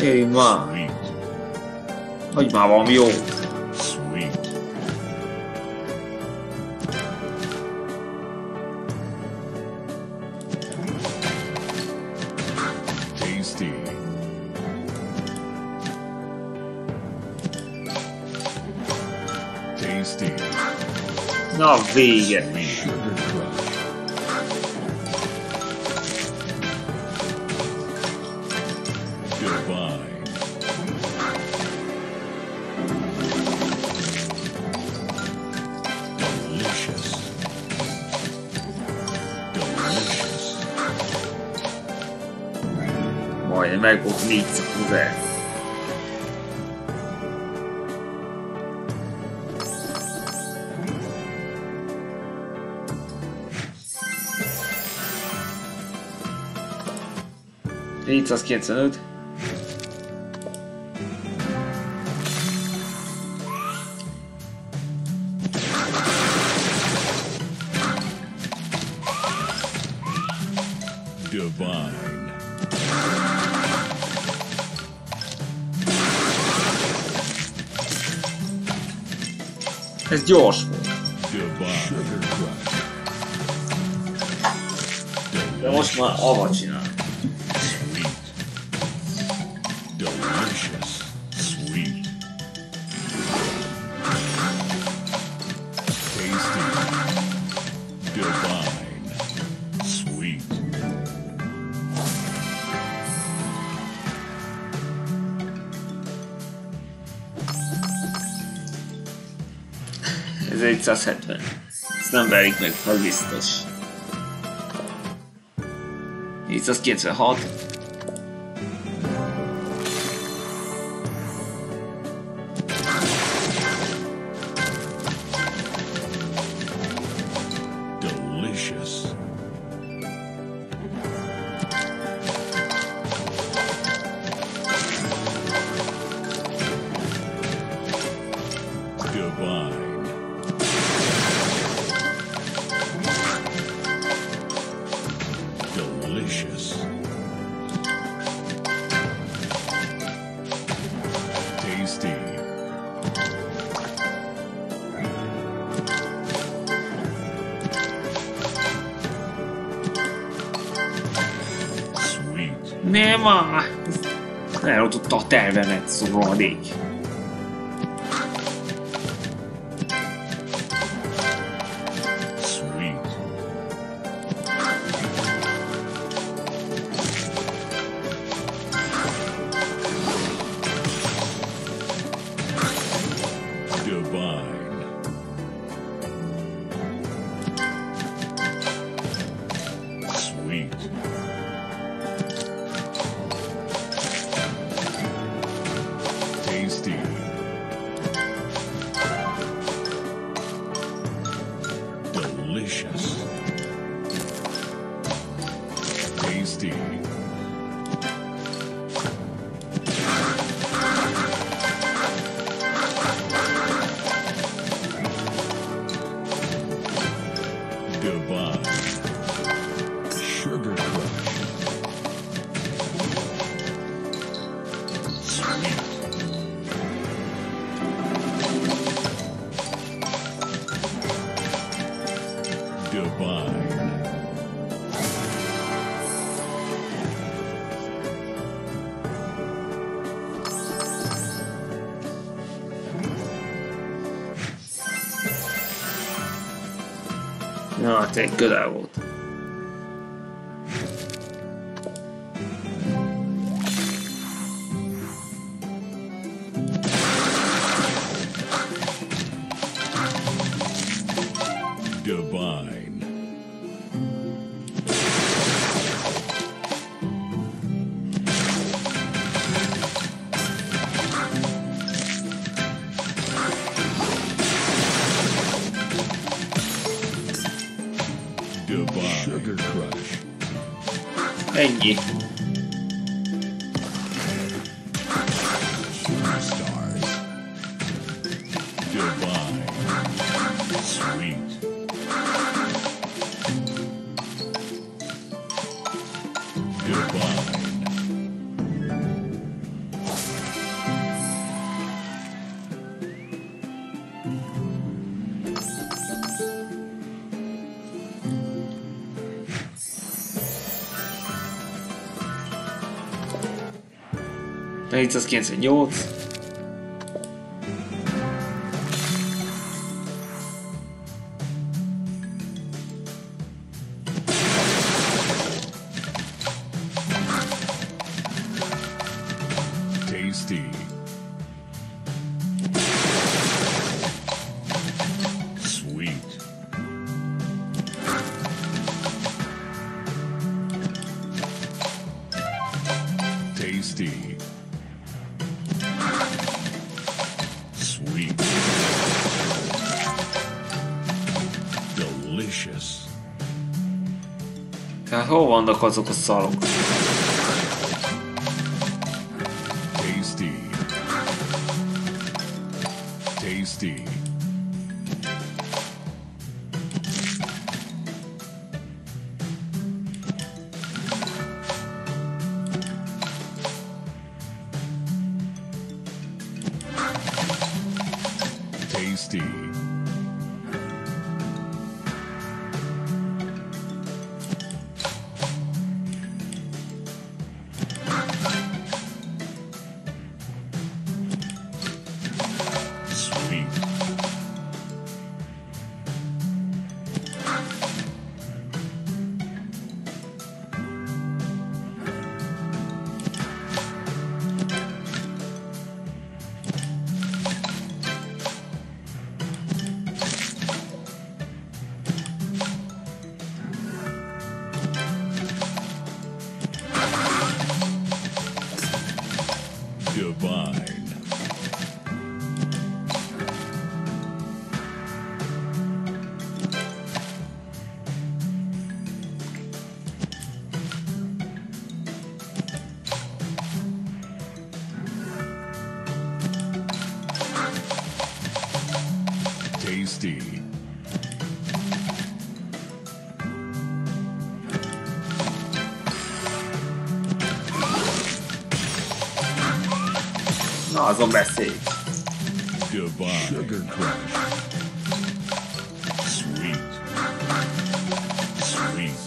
Kérjünk már! Sweet. Hogy már valami jó! Sweet. Tasty. Tasty. Na vége! Sugar Crush. Divine. Delicious. Delicious. Majdnem meg volt négyszer kuver. négyszázkilencvenöt. Divine. Ez gyors volt. Divine. Sugar Crush. De most már ava csinál. Sweet. Delicious. Sweet. Tasty. Divine. Sweet. Ez egyszázhetven. Ezt nem verik meg, az biztos. négyszázkilencvenhat. Delicious. Divine. Delicious. Tasty. Sweet. Nem már! Elrontotta a tervemet, szobradék. Sweet. Divine. Sweet. Tasty. Delicious. Tasty. Divine. Sugar Crush. Sweet. Divine. Na, te közel volt. Divine. Divine. Sugar Crush. Ennyi. Superstars. Divine. Sweet. Divine. négyszázkilencvennyolc. Tasty. Sweet. Tasty. Sweet. Delicious. Hát hol vannak azok a szarok? Tasty. Tasty. Tasty. Sweet. Divine. Tasty. Na, azon beszélj. Divine. Sugar Crush. Sweet. Sweet.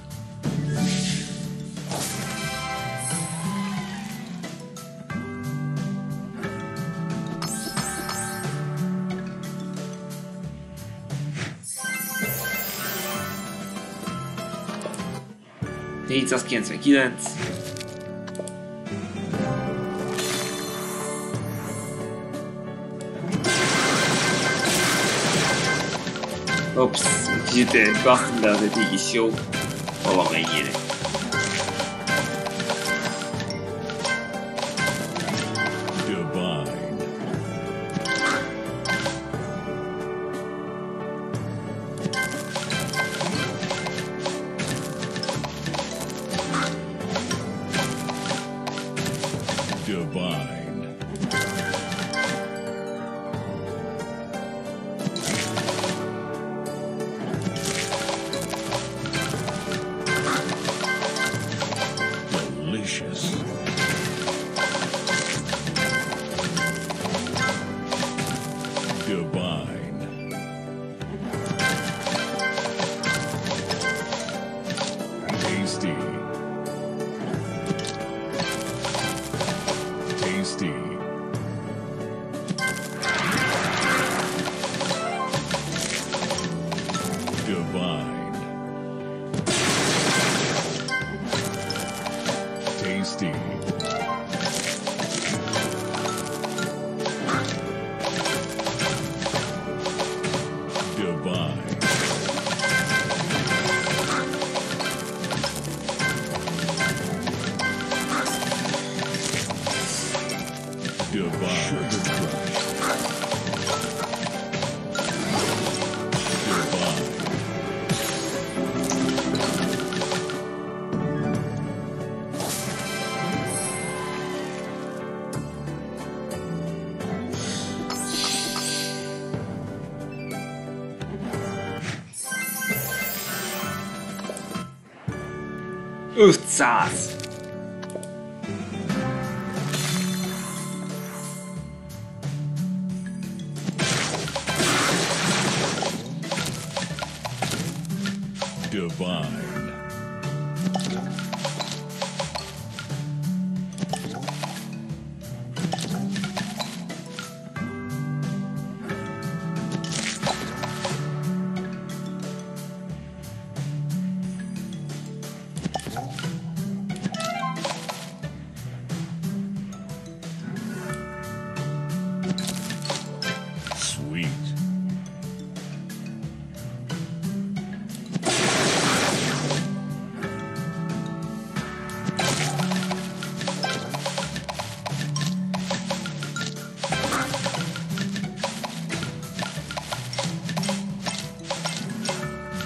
négyszázkilencvenkilenc. Ops, kicsit basztunk, de azért így is jó. Valamennyire. Divine. Divine. Delicious. Divine. Tasty. Tasty. Divine. Tasty. Divine. Divine. Sugar Crush. Divine. ötszáz. Divine.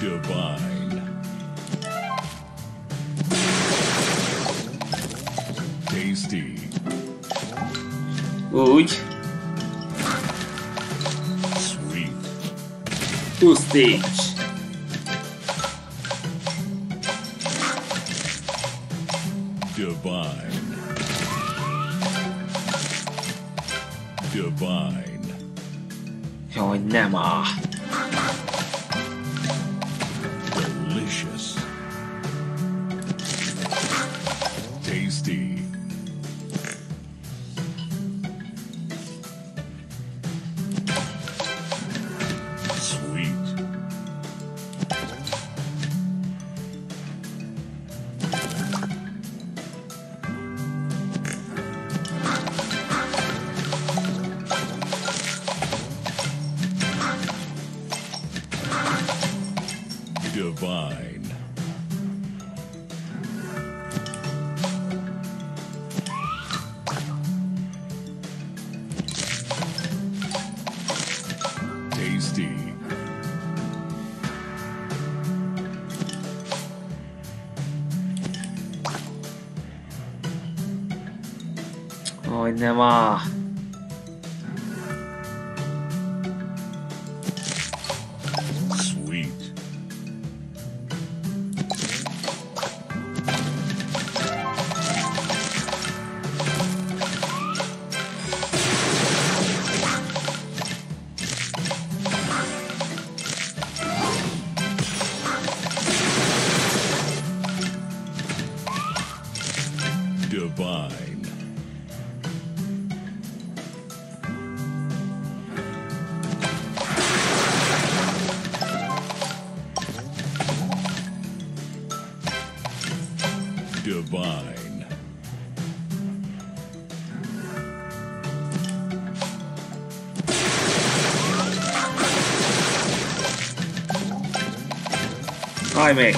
Divine. Tasty. Úgy. Sweet. Two stage. Divine. Divine. Jaj, nem áll. Delicious. Tasty. Sweet. Divine. Tasty. Jaj, nem áll. Sweet. Divine. Divine. Állj meg!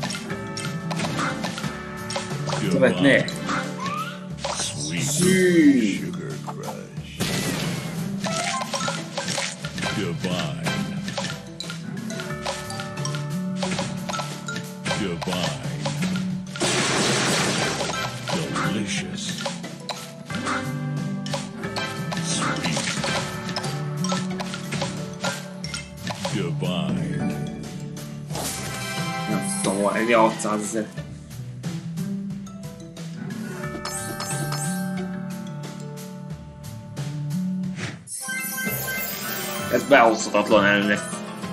Követné! Sweet Sweet. sugar crush. Divine. Divine. Delicious. Sweet. Divine. Nem tudom, van egy hatszázezer. Ez behozhatatlan elő lesz.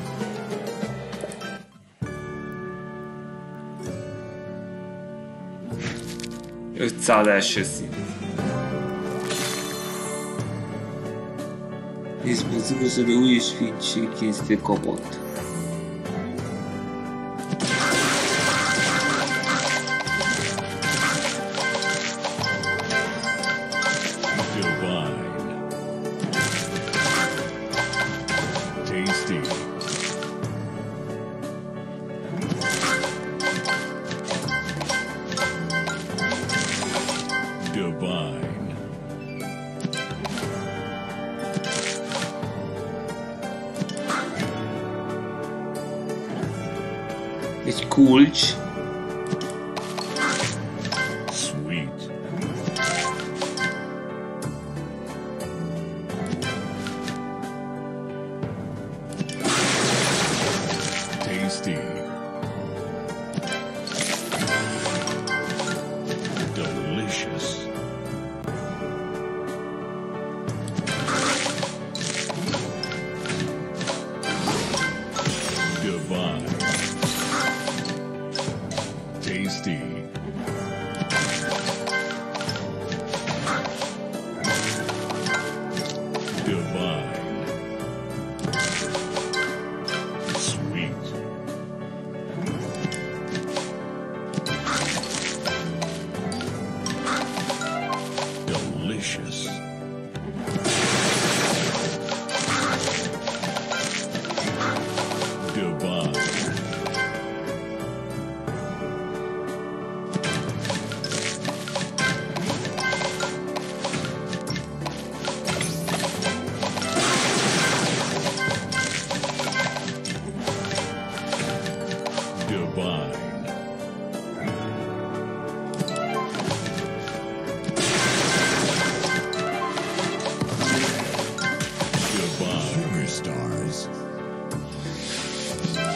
ötszáz első szint. Nézd meg, az igazoló új és fénységkészítő kapott. Divine. Tasty. Divine. Egy kulcs. Sweet. Tasty. Delicious. Divine. Tasty. Divine. Sweet. Delicious. Divine.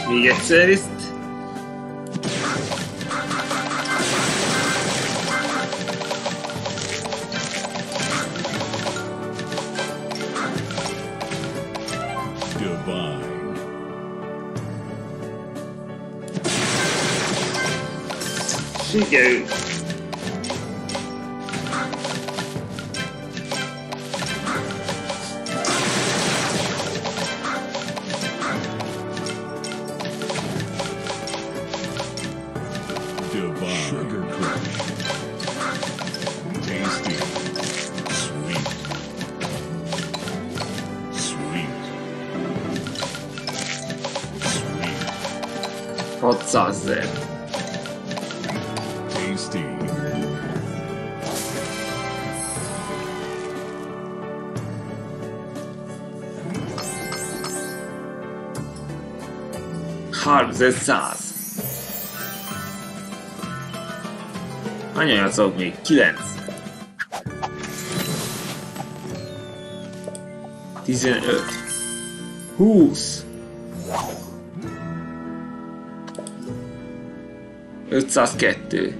Még egyszer ezt. Divine. Sikerült. Divine. Sugar Crush. Tasty. Sweet. Sweet. Sweet. hatszázezer. Tasty. harmincezer. Hányan játszok még? kilenc. tizenöt. húsz. ötszázkettő.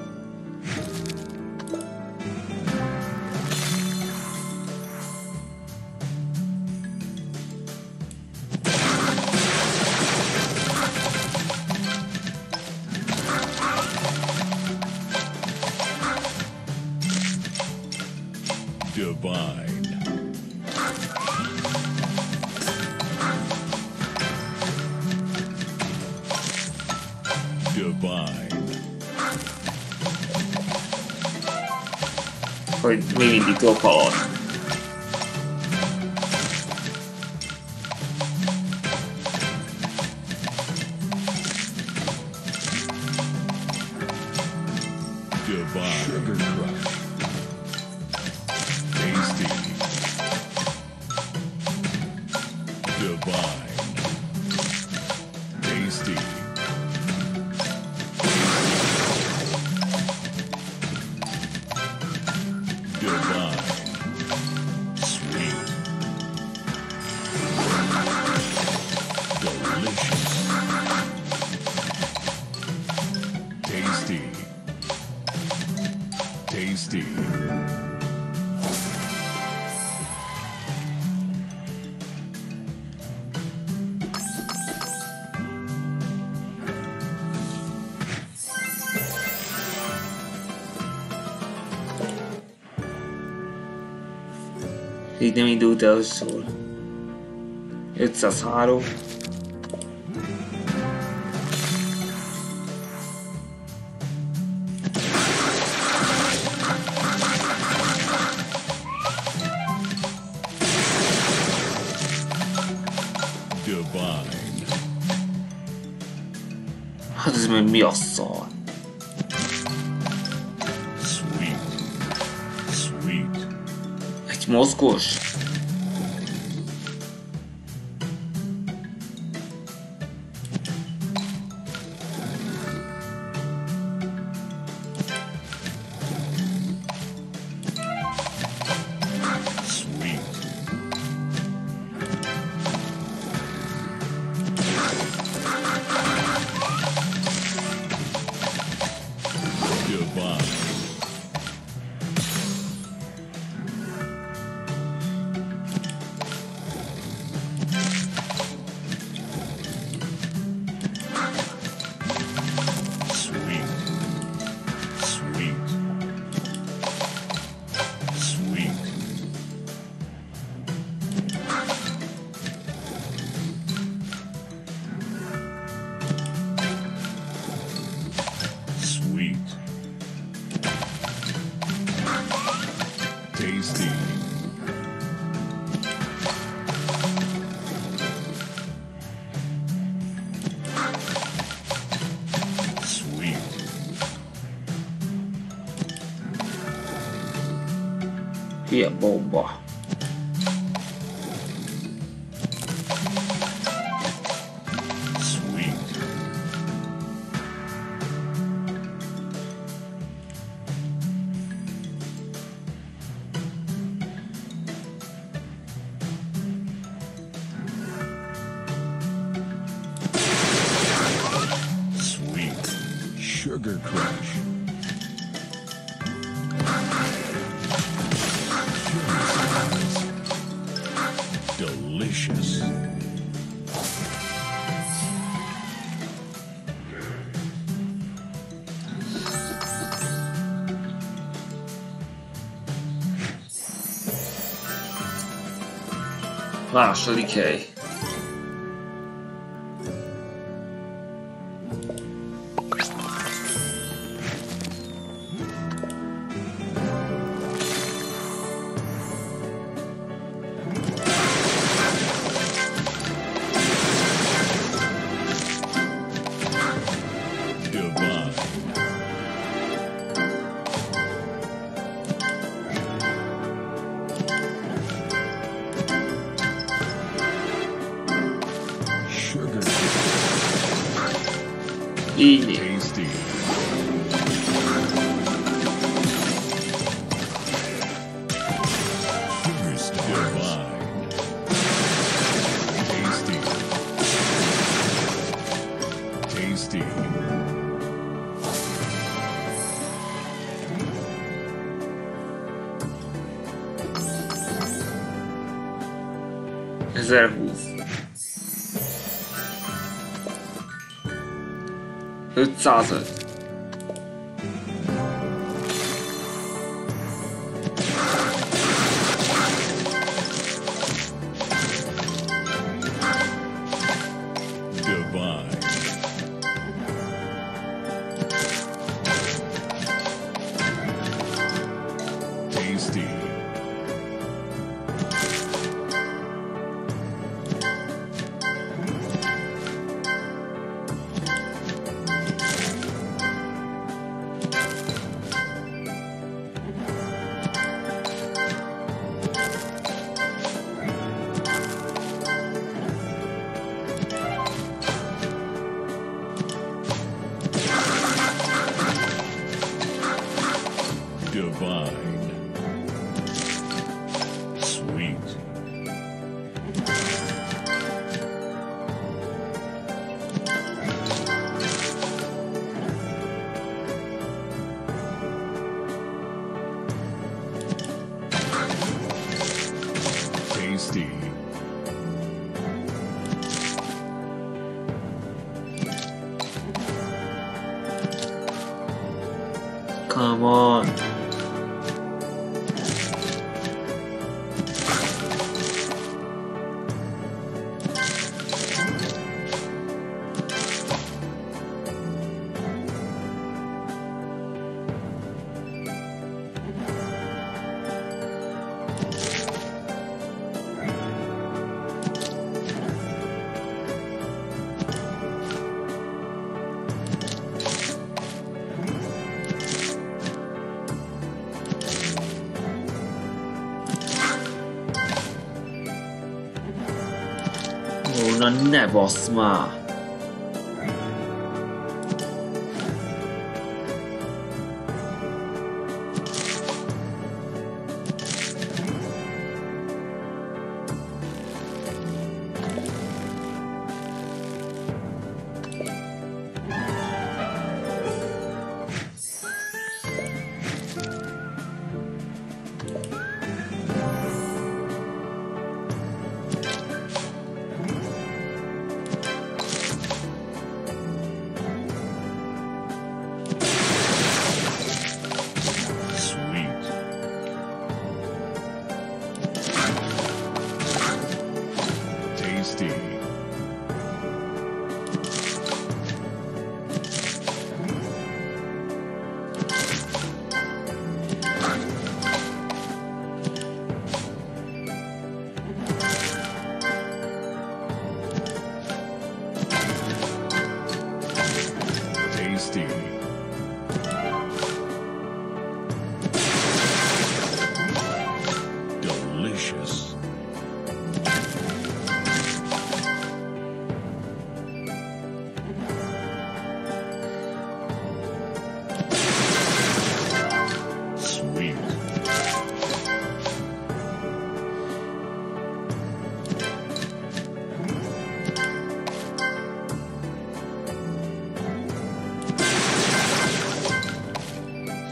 Divine. Divine. Hogy még mindig tudok haladni. Divine. Sugar Crush. Tasty. Divine. Tasty. Divine. Sweet. Delicious. Tasty. Tasty. Így nem indult el, hogy szól. ötszázhárom. Divine. Hát ez meg mi a szar? Sweet. Sweet. Egy mozgós? Sweet. Divine. Sweet. Sweet. Sweet. Sweet. Tasty. Sweet. Hülye bomba. Sweet. Sugar Crush. Delicious. Második hely. Divine. Sugar. İyi. Tasty. Sugar Star. Divine. Tasty. Tasty. ezerhúsz. ötszázöt. Divine. Tasty. Divine. Sweet. Tasty. Come on. Ó, na ne basz már!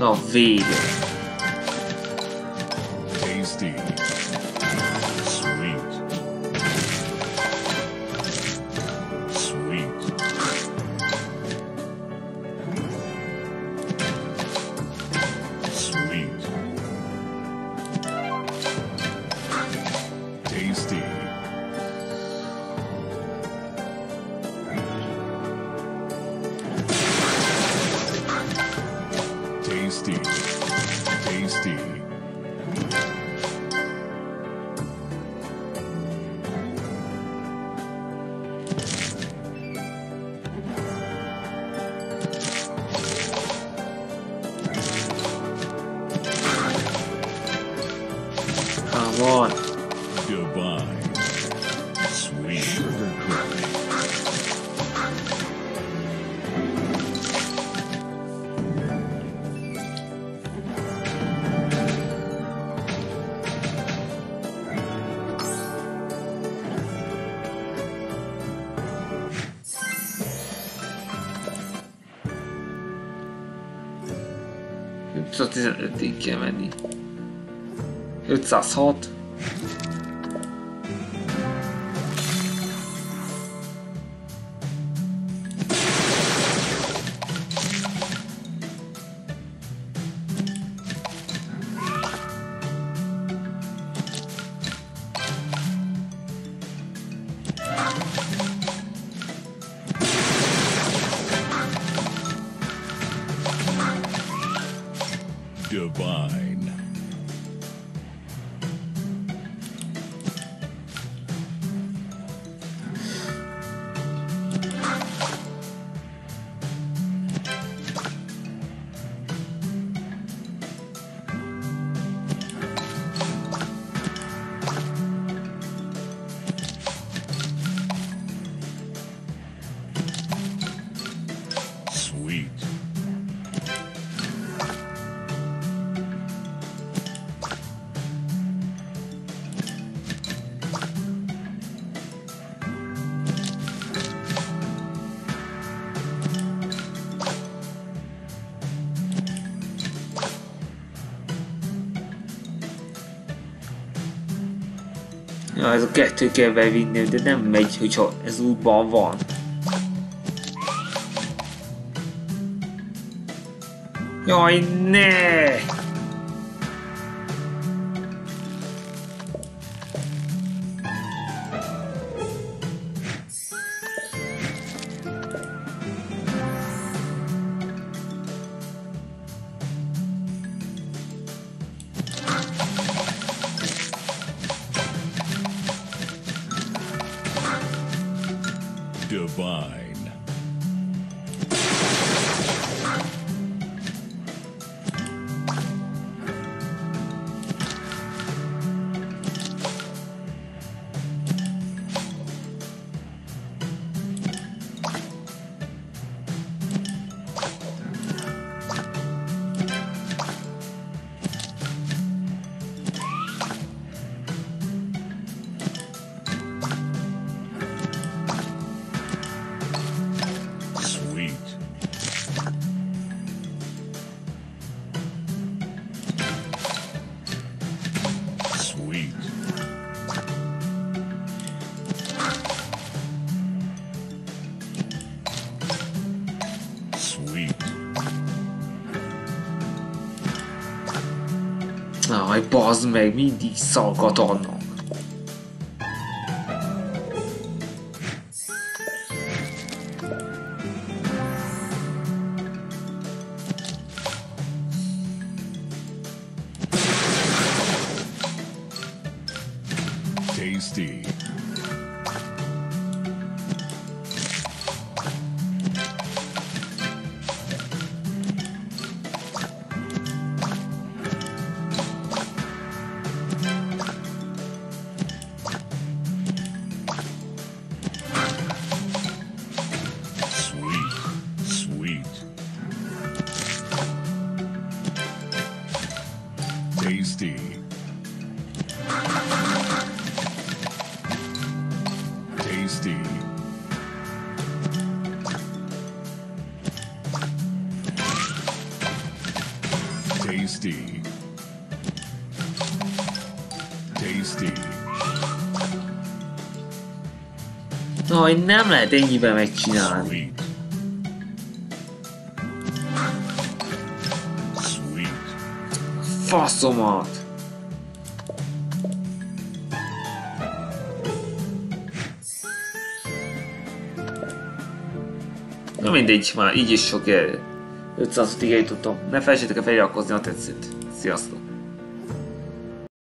Na végre. Tasty. Sweet. Sweet. Sweet. Tasty. Tasty. Tasty. Come on. Divine. Sweet. Sugar cookie. ötszáztizenötig kell menni. ötszázhat. Divine. Sweet. Ja, ez a kettő kell bevinni, de nem megy, hogyha ez útban van. Jaj, ne! Divine. Sweet. Sweet. Sweet. Aj, bazd meg, mindig szalkat annak. Tasty. Sweet. Sweet. Tasty. Tasty. Tasty. No, hogy nem lehet ennyiben megcsinálni. Sweet. Sweet. Faszomat! Na mindegy, már így is sok el. ötszázötig eljutottam. Ne felejtsétek el feliratkozni, ha tetszett. Sziasztok!